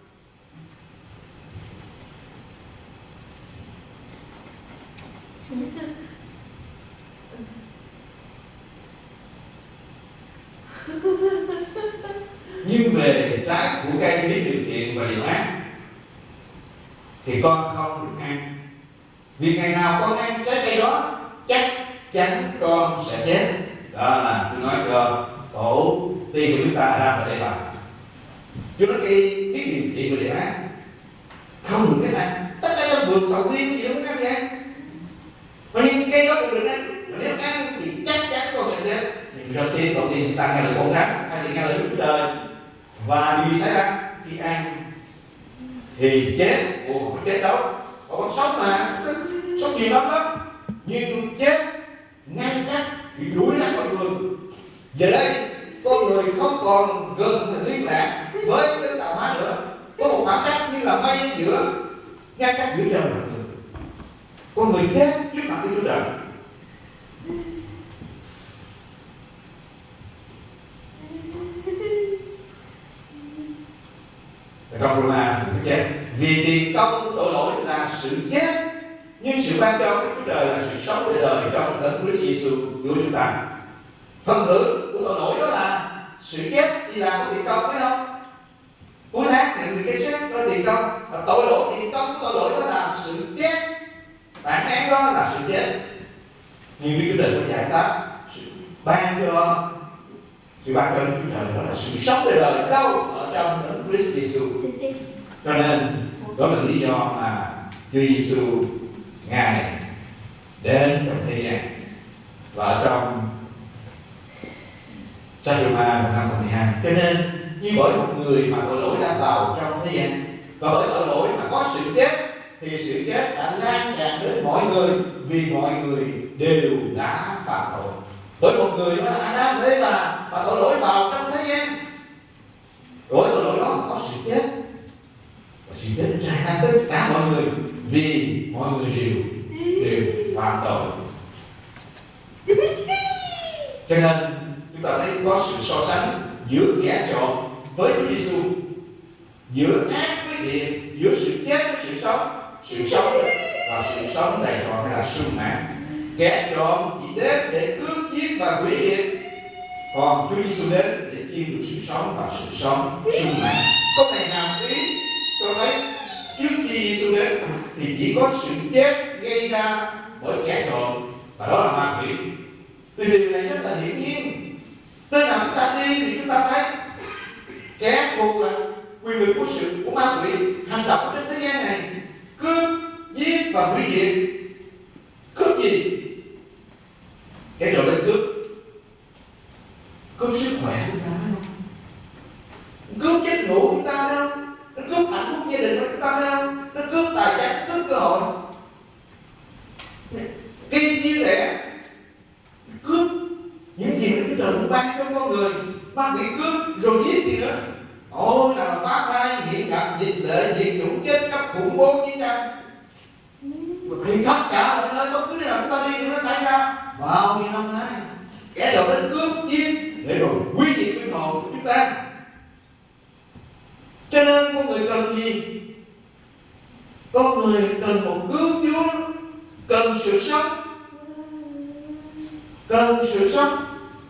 Nhưng về trái của cây biết điều thiện và điều ác thì con không được ăn, vì ngày nào con ăn trái cây đó chắc chắn con sẽ chết. Đó là tôi nói cho tổ tiên của chúng ta đang ở đây bà. Chúa nói cây biết điều thiện và điều ác không được phép ăn. Tất cả nó vượt sầu riêng gì đâu có ăn gì ăn. Mà nhưng cây đó cũng được ăn. Mà nếu ăn thì chắc chắn con sẽ chết. Nhưng đầu tiên đầu tiên chúng ta nghe lời con rắn hay thì nghe lời Đức Chúa Trời. Và điều gì xảy ra khi ăn thì chết, ủa không có chết đâu, còn sống mà sống nhiều lắm đó, nhưng chết ngay cách bị đuổi ra khỏi vườn. Giờ đây con người không còn gần liên lạc với đến tạo hóa nữa, có một khoảng cách như là mây giữa ngay cách giữa trời và người. Con người chết trước mặt Đức Chúa Trời. Trong Roma cũng chết, vì tiền công của tội lỗi là sự chết, nhưng sự ban cho của Chúa Trời là sự sống đời đời trong đấng Christ Jesus của chúng ta. Phần thưởng của tội lỗi đó là sự chết đi làm của tiền công, phải không? Cuối tháng thì người cái xét có tiền công, và tội lỗi tiền công của tội lỗi đó là sự chết, bản án đó là sự chết. Nhưng Đức Chúa Trời có giải pháp, sự ban cho sự ban cho Đức Chúa Trời đó là sự sống đời đời đâu ở trong đấng Christ Jesus. Cho nên đó là lý do mà Chúa Giêsu Ngài đến trong thế gian. Và ở trong sách Roma một năm mười hai, cho nên như bởi một người mà tội lỗi đã vào trong thế gian, và bởi tội lỗi mà có sự chết, thì sự chết đã lan tràn đến mọi người, vì mọi người đều đã phạm tội. Bởi một người đó là Adam với Eva, và tội lỗi vào trong thế gian. Rồi tội lỗi đó có sự chết, và sự chết tràn lan tới cả mọi người, vì mọi người đều đều phạm tội. Cho nên chúng ta thấy có sự so sánh giữa kẻ trộm với Chúa Giêsu, giữa ác với thiện, giữa sự chết với sự sống, sự sống và sự sống đầy trọn hay là sung mãn. Kẻ trộm chỉ đến để cướp giết và hủy diệt, còn Chúa Giêsu đến để chiêm được sự sống và sự sống sung mãn. Câu này hàm ý cho thấy trước khi Giêsu đến thì chỉ có sự chết gây ra bởi kẻ trộm, và đó là ma quỷ. Vì điều này rất là hiển nhiên. Nơi nào chúng ta đi thì chúng ta thấy kẻ thù là quyền lực của sự của ma quỷ hành động trên thế gian này, cướp, giết và hủy diệt. Cướp gì? Kẻ trộm đến cướp cướp sức khỏe của chúng ta, phải không? Cướp giấc ngủ của chúng ta, phải không? Nó cướp hạnh phúc gia đình của chúng ta, phải không? Nó cướp tài sản, cướp cơ hội, gây chia rẽ, cướp những gì mình đừng ban cho con người ma quỷ cướp rồi giết gì nữa. Ôi là phá thai, nghiện ngập, dịch lệ, diệt chủng, chết chóc, khủng bố, chiến tranh. Thì tất cả mọi nơi bất cứ nơi nào chúng ta đi nó xảy ra bao nhiêu năm nay, kẻ đầu đến cướp giết để rồi quy diệt linh hồn của chúng ta. Cho nên con người cần gì? Con người cần một cứu Chúa, cần sự sống, cần sự sống.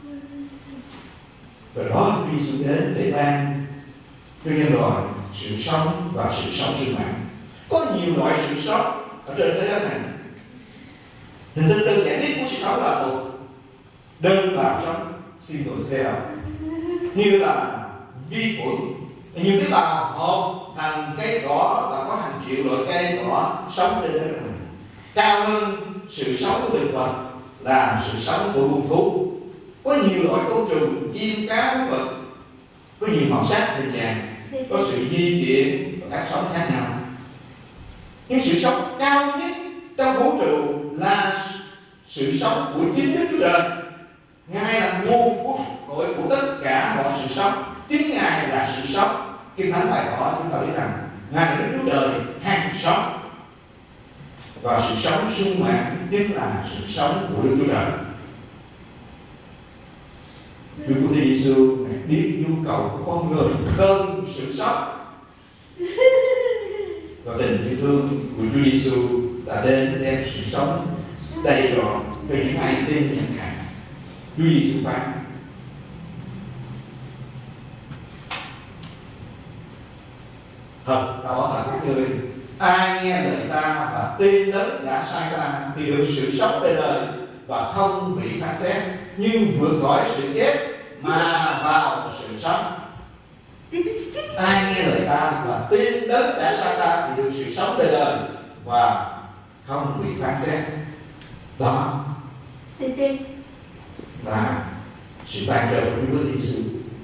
Và đó Chúa Giêsu đến để ban cho nhân loại sự sống và sự sống sung mãn. Có nhiều loại sự sống ở trên thế giới này. Hình thức đơn giản nhất của sự sống là một đơn bào sống single cell, như là vi khuẩn, như tế bào hợp thành cây cỏ và có hàng triệu loại cây cỏ sống trên thế giới này. Cao hơn sự sống của thực vật là sự sống của muôn thú. Có nhiều loại côn trùng, chim, cá, thú vật, có nhiều màu sắc, hình dạng, có sự di chuyển và cách sống khác nhau. Nhưng sự sống cao nhất trong vũ trụ là sự sống của chính Đức Chúa Trời. Ngài là nguồn của cội của tất cả mọi sự sống. Chính Ngài là sự sống. Kinh Thánh bày tỏ chúng ta biết rằng Ngài là Đức Chúa Trời hằng sống, và sự sống sung mãn chính là sự sống của Đức Chúa Trời. Chúa Cứu Thế Giêsu Ngài biết nhu cầu của con người cần sự sống, và tình yêu thương của Chúa Giêsu đã đến đem sự sống đầy trọn cho những ai tin nhận hàng. Chúa Giêsu phán: thật, ta bảo thật các ngươi, ai nghe lời ta và tin đến đã sai ta thì được sự sống đời đời và không bị phán xét, nhưng vượt khỏi sự chết mà vào sự sống. Ai nghe lời ta và tin đến đã sai ta thì được sự sống đời đời và không bị phán xét. Đó là sự ban trợ của Chúa Giêsu.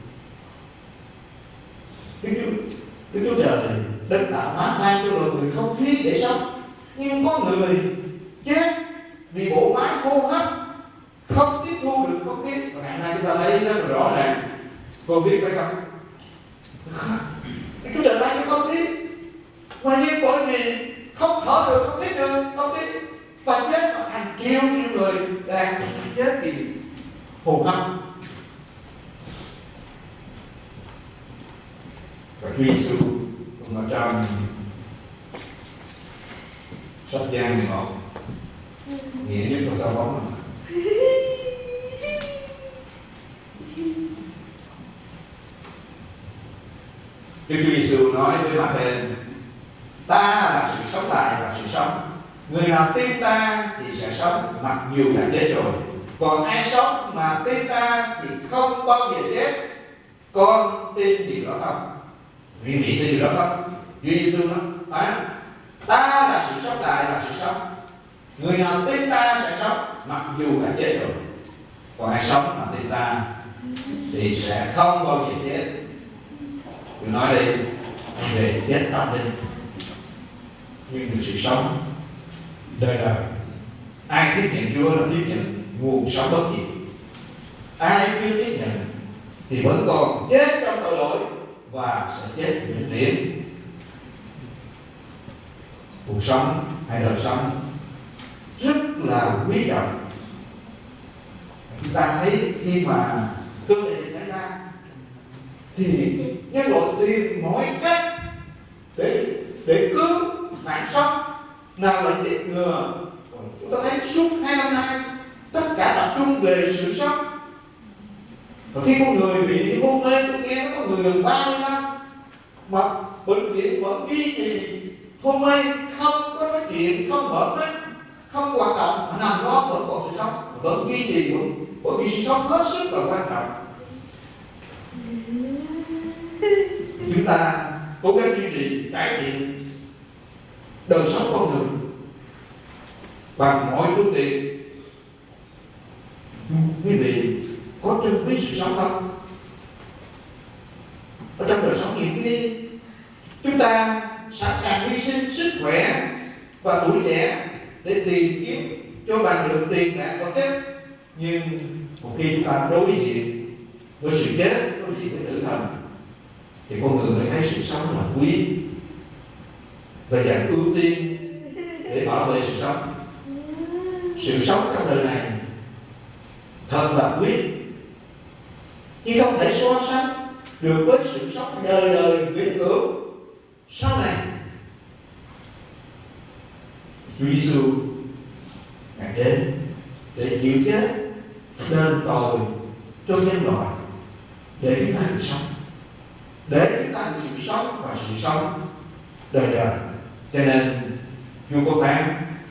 Đức Chúa, Đức Chúa Trời đất tạo hóa ban cho loài người không khí để sống, nhưng có người chết vì bộ máy hô hấp không tiếp thu được không khí. Và ngày nay chúng ta thấy rất là rõ ràng, Covid phải không? Đức Chúa Trời ban cho không khí, mà nhưng bởi vì không thở được, không hít được không khí, và chết mà hàng triệu triệu người đang chết vì hô hấp. Và Chúa Giêsu cũng ở trong sách Giăng mười một, nghĩa nhất của sao bóng. Đức Chúa Giêsu nói với Ma-thê: ta là sự sống lại và sự sống. Người nào tin ta thì sẽ sống mặc dù đã chết rồi. Còn ai sống mà tin ta thì không bao giờ chết. Con tin điều đó không? Vì vị tin điều đó không? Chúa Giêsu nói: à, ta là sự sống lại và sự sống. Người nào tin ta sẽ sống mặc dù đã chết rồi. Còn ai sống mà tin ta thì sẽ không bao giờ chết. Tôi nói đây về chết tâm linh, nhưng sự sống đời đời. Ai tiếp nhận Chúa là tiếp nhận nguồn sống bất diệt. Ai chưa tiếp nhận thì vẫn còn chết trong tội lỗi và sẽ chết vĩnh viễn. Cuộc sống hay đời sống rất là quý trọng. Chúng ta thấy khi mà cơn đại dịch xảy ra thì nhân loại tìm mọi cách để để cứu mạng sống, nào là chích ngừa. Chúng ta thấy suốt hai năm nay tất cả tập trung về sự sống. Và khi con người bị hôn mê, tôi nghe có người gần ba mươi năm mà bệnh viện vẫn duy trì hôn mê, không có nói chuyện, không mở mắt, không hoạt động, mà nằm đó vẫn còn sự sống, vẫn duy trì luôn. Bởi vì sự sống hết sức là quan trọng. Chúng ta cố gắng duy trì, cải thiện đời sống con người bằng mọi phương tiện. Quý vị có trân quý sự sống không? Ở trong đời sống nhiều khi chúng ta sẵn sàng hy sinh sức khỏe và tuổi trẻ để tìm kiếm cho bằng được tiền bạc vật chất, nhưng một khi chúng ta đối diện với sự chết, đối diện với tử thần, thì con người mới thấy sự sống là quý và dành ưu tiên để bảo vệ sự sống. Sự sống trong đời này thật là quý, nhưng không thể so sánh được với sự sống đời đời vĩnh cửu sau này. Chúa Giêsu Ngài đến để chịu chết đền tội cho nhân loại, để chúng ta được sống, để chúng ta được sự sống và sự sống đời đời. Cho nên Chúa có phán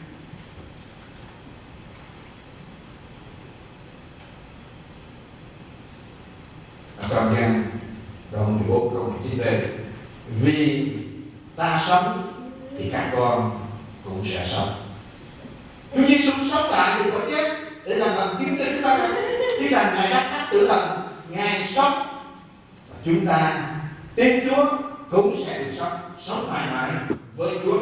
trong gian đoạn mười bốn câu mười chín b: vì ta sống thì các con cũng sẽ sống. Chúa Giêsu sống lại thì có chết để làm bằng chứng cho chúng ta rằng biết rằng Ngài đã thách tử thần, Ngài sống, và chúng ta tin Chúa cũng sẽ được sống, sống mãi mãi với Chúa.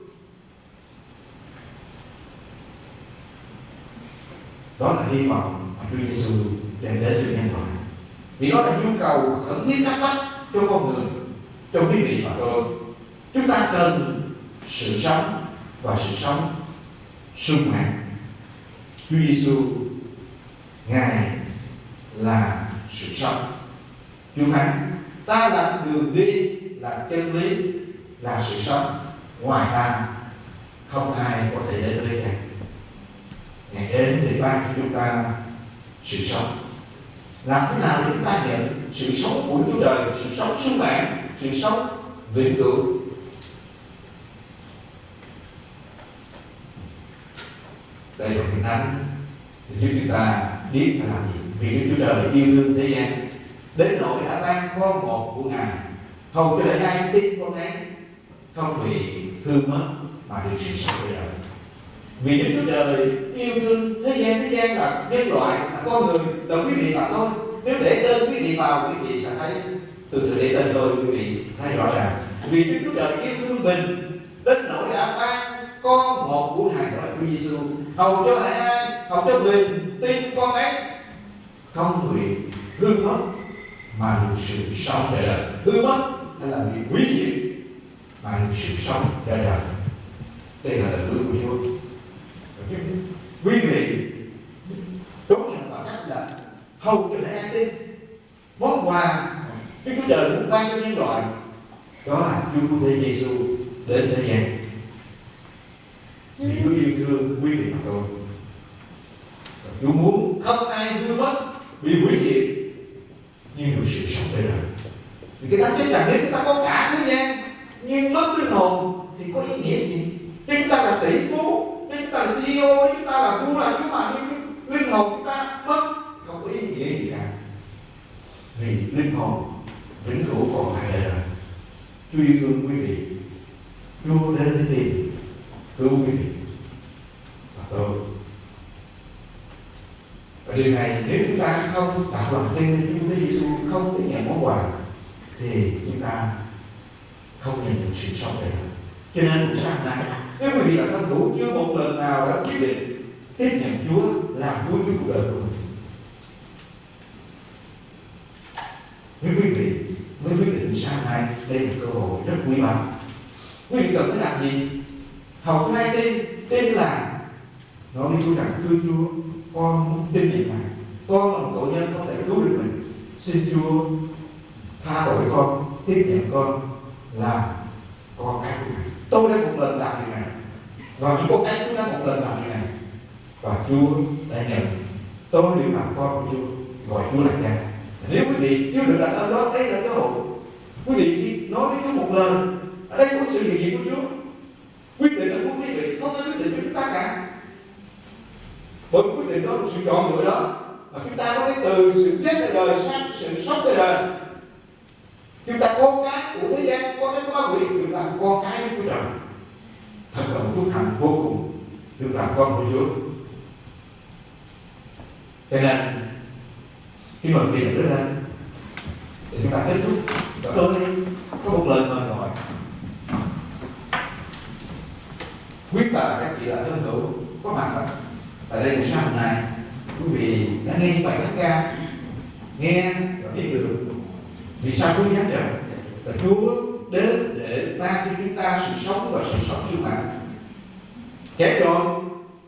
Đó là hy vọng mà Chúa Giêsu đem đến cho nhân loại, vì đó là nhu cầu khẩn thiết cấp bách cho con người, cho quý vị và tôi. Chúng ta cần sự sống và sự sống sung mãn. Chúa Giêsu Ngài là sự sống. Chúa phán: ta là đường đi, là chân lý, là sự sống. Ngoài ta không ai có thể đến với Cha. Ngài đến để ban cho chúng ta sự sống. Làm thế nào để chúng ta nhận sự sống của Chúa Trời, sự sống sung mãn, sự sống vĩnh cửu? Đây là Kinh Thánh để giúp chúng ta biết phải làm gì. Vì Đức Chúa Trời yêu thương thế gian đến nỗi đã ban con một của Ngài, hầu cho ai tin con ấy không bị hư mất mà được sự sống đời đời. Vì Đức Chúa Trời yêu thương thế gian, thế gian là nhân loại, là con người, là quý vị và tôi. Nếu để tên quý vị vào, quý vị sẽ thấy từ từ để tên tôi, quý vị thấy rõ ràng. Vì Đức Chúa Trời yêu thương mình đến nỗi đã ban con một của Ngài, đó là Chúa Giêsu, hầu cho ai, hầu cho mình tin con ấy không bị hư mất mà được sự sống đời đời. Hư mất hay là bị hủy diệt mà được sự sống đời đời. Đây là lời hứa của Chúa. Quý vị đúng là bảo cách là hầu cho ai tin. Món quà Đức Chúa Trời muốn ban cho nhân loại đó là Chúa của thế Giêsu đến thế gian. Vì Chúa yêu thương quý vị và tôi, Chúa muốn không ai hư mất, bị hủy diệt, nhưng được sự sống đời đời. Vì cái ta chết rằng nếu chúng ta có cả thế gian nhưng mất linh hồn thì có ý nghĩa gì? Nếu chúng ta là tỷ phú, nếu chúng ta là xê e ô, nếu chúng ta là vua là chúa, mà nhưng linh hồn chúng ta mất không có ý nghĩa gì cả. Vì linh hồn vĩnh cửu còn lại đời đời. Chúa yêu thương quý vị, Chúa đến để tìm cứu quý vị và tôi. Và điều này nếu chúng ta không đặt lòng tin Chúa Thế Giêsu, không tiếp nhận món quà thì chúng ta không nhận được sự sống đời đời. Cho nên buổi sáng nay, nếu quý vị là thân hữu chưa một lần nào đã quyết định tiếp nhận Chúa làm Chúa Chúa cuộc đời của mình, nếu quý vị mới quyết định sáng nay, đây là cơ hội rất quý báu. Quý vị cần phải làm gì? Hầu cho ai tin, tin là nói với Chúa rằng: thưa Chúa, con muốn tin nhận Ngài, con là một tội nhân không thể cứu được mình, xin Chúa tha tội con, tiếp nhận con làm con cái của Ngài. Tôi đã một lần làm điều này, và những con cái Chúa đã một lần làm điều này, và Chúa đã nhận tôi để làm con của Chúa, gọi Chúa là Cha. Nếu quý vị chưa được đặt tên đó, đây là cơ hội. Quý vị chỉ nói với Chúa một lời, ở đây có sự hiện diện của Chúa. Quyết định là của quý vị, không có quyết định cho chúng ta cả. Bởi quyết định đó là sự chọn lựa đó, mà chúng ta có cái từ sự chết đời đời sang sự sống đời đời. Chúng ta con cái của thế gian, con cái của ma quỷ được làm con cái của Chúa Trời. Thật là một phước hạnh vô cùng được làm con của Chúa. Cho nên khi mà quý vị đứng lên thì chúng ta kết thúc. Và tôi có một lời mời gọi. Quý bà các chị đã thân hữu có mặt ở tại đây buổi sáng hôm nay, quý vị đã nghe những bài thánh ca, nghe và biết được vì sao Chúa giáng trần và Chúa đến để ban cho chúng ta sự sống và sự sống sung mãn. Kẻ trộm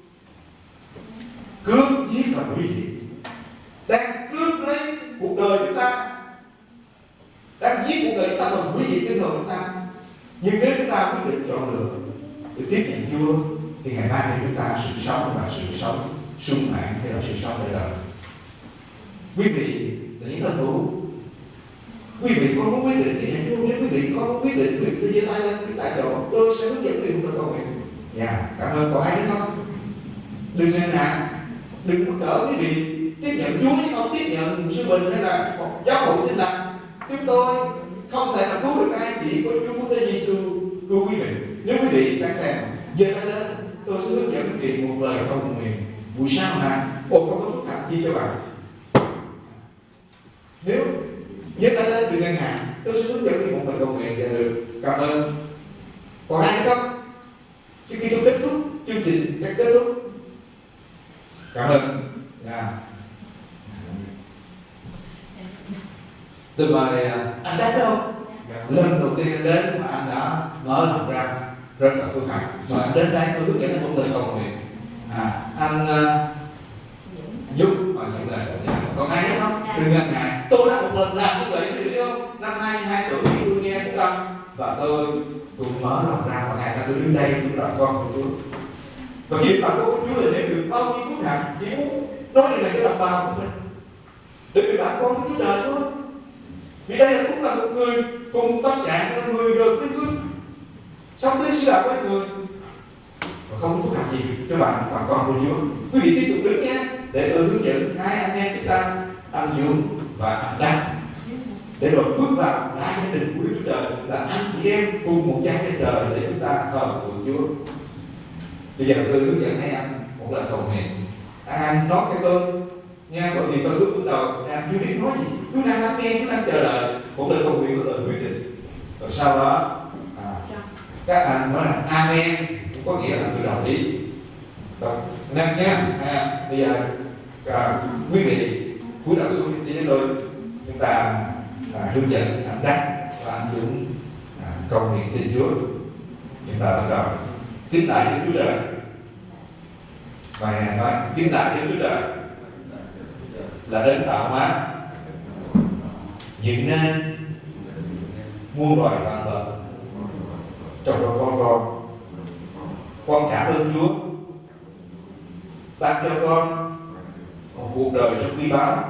cướp giết và hủy diệt, đang cướp lấy cuộc đời chúng ta, đang giết cuộc đời chúng ta và hủy diệt linh hồn chúng ta. Nhưng nếu chúng ta quyết định chọn lựa để tiếp nhận Chúa thì Ngài ban cho chúng ta sự sống và sự sống sung mãn hay là sự sống đời đời. Quý vị là những thân hữu, quý vị có muốn quyết định tiếp nhận Chúa, nếu quý vị có muốn quyết định quyết định giơ tay lên đứng tại chỗ, tôi sẽ hướng dẫn quý vị một câu nguyện. Dạ, cảm ơn. Còn ai nữa không? Đừng ngần ngại, đừng có cỡ quý vị tiếp nhận Chúa chứ không tiếp nhận sư bình hay là một giáo hội tin lành. Chúng tôi không thể nào cứu được ai, chỉ có Chúa Cứu Thế Giêsu cứu quý vị. Nếu quý vị sẵn sàng giơ tay lên, tôi sẽ hướng dẫn quý vị một lời cầu nguyện buổi sáng hôm nay. Ồ, không có phúc hạnh gì cho bạn. Nếu giơ tay lên đừng ngần ngại, tôi sẽ hướng dẫn quý vị một lời cầu nguyện và được cảm ơn. Còn ai nữa không? Trước khi tôi kết thúc chương trình chắc kết thúc. Cảm ơn. Yeah. Tôi mời anh Đắc đâu? Lần đầu tiên anh đến mà anh đã mở lòng ra rất là phước hạnh. Mà anh đến đây tôi hướng dẫn anh một lời cầu nguyện. À, anh uh, giúp mà những lời cầu nguyện. Còn ai nữa không? Đừng ngần ngại. Tôi đã một lần làm như vậy, quý vị biết không? Năm hai mươi hai tuổi khi tôi nghe phúc âm và tôi tôi mở lòng ra và ngày nay tôi đứng đây tôi là con của Chúa. Và khi làm con của Chúa là để được bao nhiêu phước hạnh, chỉ muốn nói điều này cho đồng bào của mình, để được làm con của Chúa Trời thôi. Vì đây là cũng là một người cùng tâm trạng, là người rời quê hương, sống thế xứ đạo với người và không có phước hạnh gì cho bạn làm con của Chúa. Quý vị tiếp tục đứng nhé, để tôi hướng dẫn hai anh em chúng ta, anh Dũng và anh Đăng, để rồi bước vào đại gia đình của Đức Chúa Trời, là anh chị em cùng một cha trên trời để chúng ta thờ phượng Chúa. Bây giờ tôi hướng dẫn hai anh một lời cầu nguyện. Anh nói cho tôi nha, bởi vì tôi bước bước đầu anh chưa biết nói gì, chú đang lắng nghe, chú đang chờ đợi một lời cầu nguyện, một lời quyết định. Rồi sau đó à, các anh nói là amen, cũng có nghĩa là tôi đồng ý. Rồi nên nha, à, bây giờ à, quý vị cúi đầu xuống đi với tôi, chúng ta à, hướng dẫn anh Đắc và anh Dũng à, cầu nguyện tin Chúa. Chúng ta bắt đầu kính lại Đức Chúa Trời. Và nói kính lại Đức Chúa Trời là đến tạo hóa, dựng nên muôn loài vạn vật, trong đó có con. Con cảm ơn Chúa ban cho con một cuộc đời rất quý báu.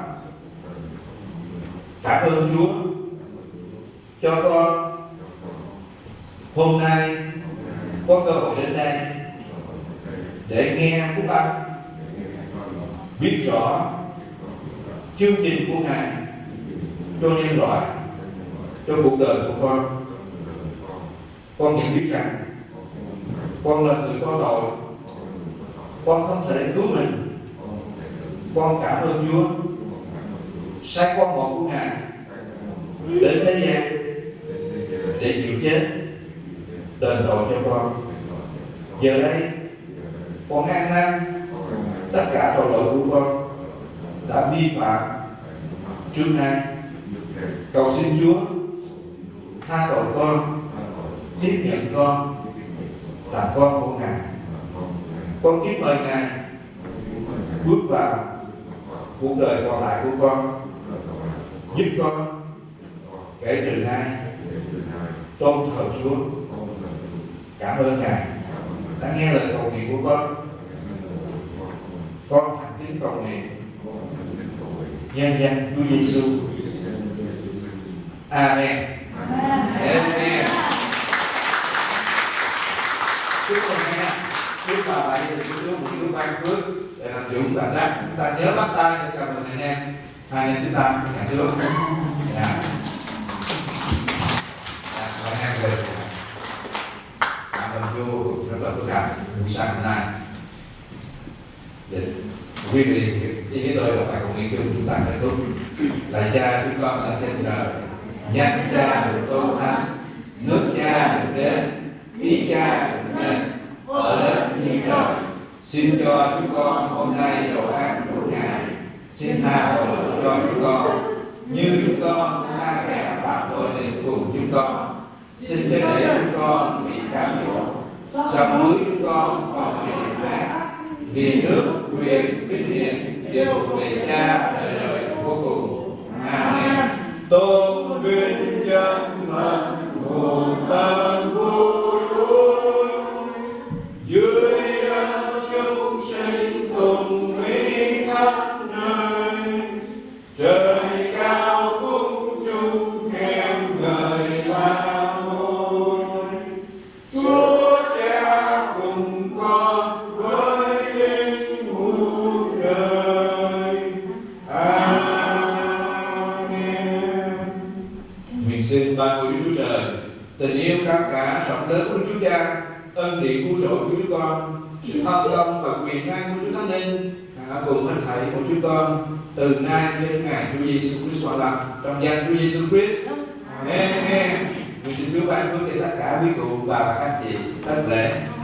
Cảm ơn Chúa cho con hôm nay có cơ hội đến đây để nghe phúc âm, biết rõ chương trình của Ngài cho nhân loại, cho cuộc đời của con. Con nhận biết rằng con là người có tội, con không thể cứu mình. Con cảm ơn Chúa sai con một của Ngài đến thế gian để chịu chết đền tội cho con. Giờ đây con ăn năn tất cả tội lỗi của con đã vi phạm trước nay. Cầu xin Chúa tha tội con, tiếp nhận con làm con của Ngài. Con kính mời Ngài bước vào cuộc đời còn lại của con, giúp con kể từ nay tôn thờ Chúa. Cảm ơn Ngài đã nghe lời cầu nguyện của con. Con thành kính cầu nguyện nhân danh Chúa Giêsu. Amen. Amen. Chúc mừng nha. Chúc vào lại thì Chúa một cái ban phước để làm chủ cảm giác. Chúng ta nhớ bắt tay để cảm ơn anh em. Hai anh em chúng ta nhà Chúa. Dạ. Dạ, và hai người. Cảm ơn Chúa rất là phước hạnh buổi sáng hôm nay. Để quý vị ý với tôi là phải cầu nguyện chung chúng ta kết thúc. Lạy Cha chúng con ở trên trời, danh Cha được tôn thánh, nước Cha được đến, ý Cha được nên, ở đất như trời. Xin cho chúng con hôm nay đồ ăn đủ ngày, xin tha tội lỗi cho chúng con, như chúng con cũng tha kẻ phạm tội lỗi cùng chúng con. Xin chớ để chúng con bị cám dỗ, trong núi chúng con còn bị điểm ác, vì nước, quyền, vinh hiển đều về Cha đời đời vô cùng. Amen. Tôn vinh chân thần nguồn tân vô đuối, dưới đất chúng sinh cùng mỹ khắp nơi, trời cao cung chung khen ngợi la môi. Chúa Cha cùng con với linh muôn đời. Amen. Nguyện xin ban của Đức Chúa Trời, tình yêu cao cả rộng lớn của Đức Chúa Cha, ân điển cứu rỗi của chúng con, sự thân công và quyền năng của Chúa Thánh Linh hãy cùng hết thảy của chúng con từ nay đến ngày Chúa Giêsu Christ hoàn lập, trong danh Chúa Giêsu Christ. Amen. Nguyện xin Chúa ban phước cho tất cả quý cụ và các anh chị tất lễ.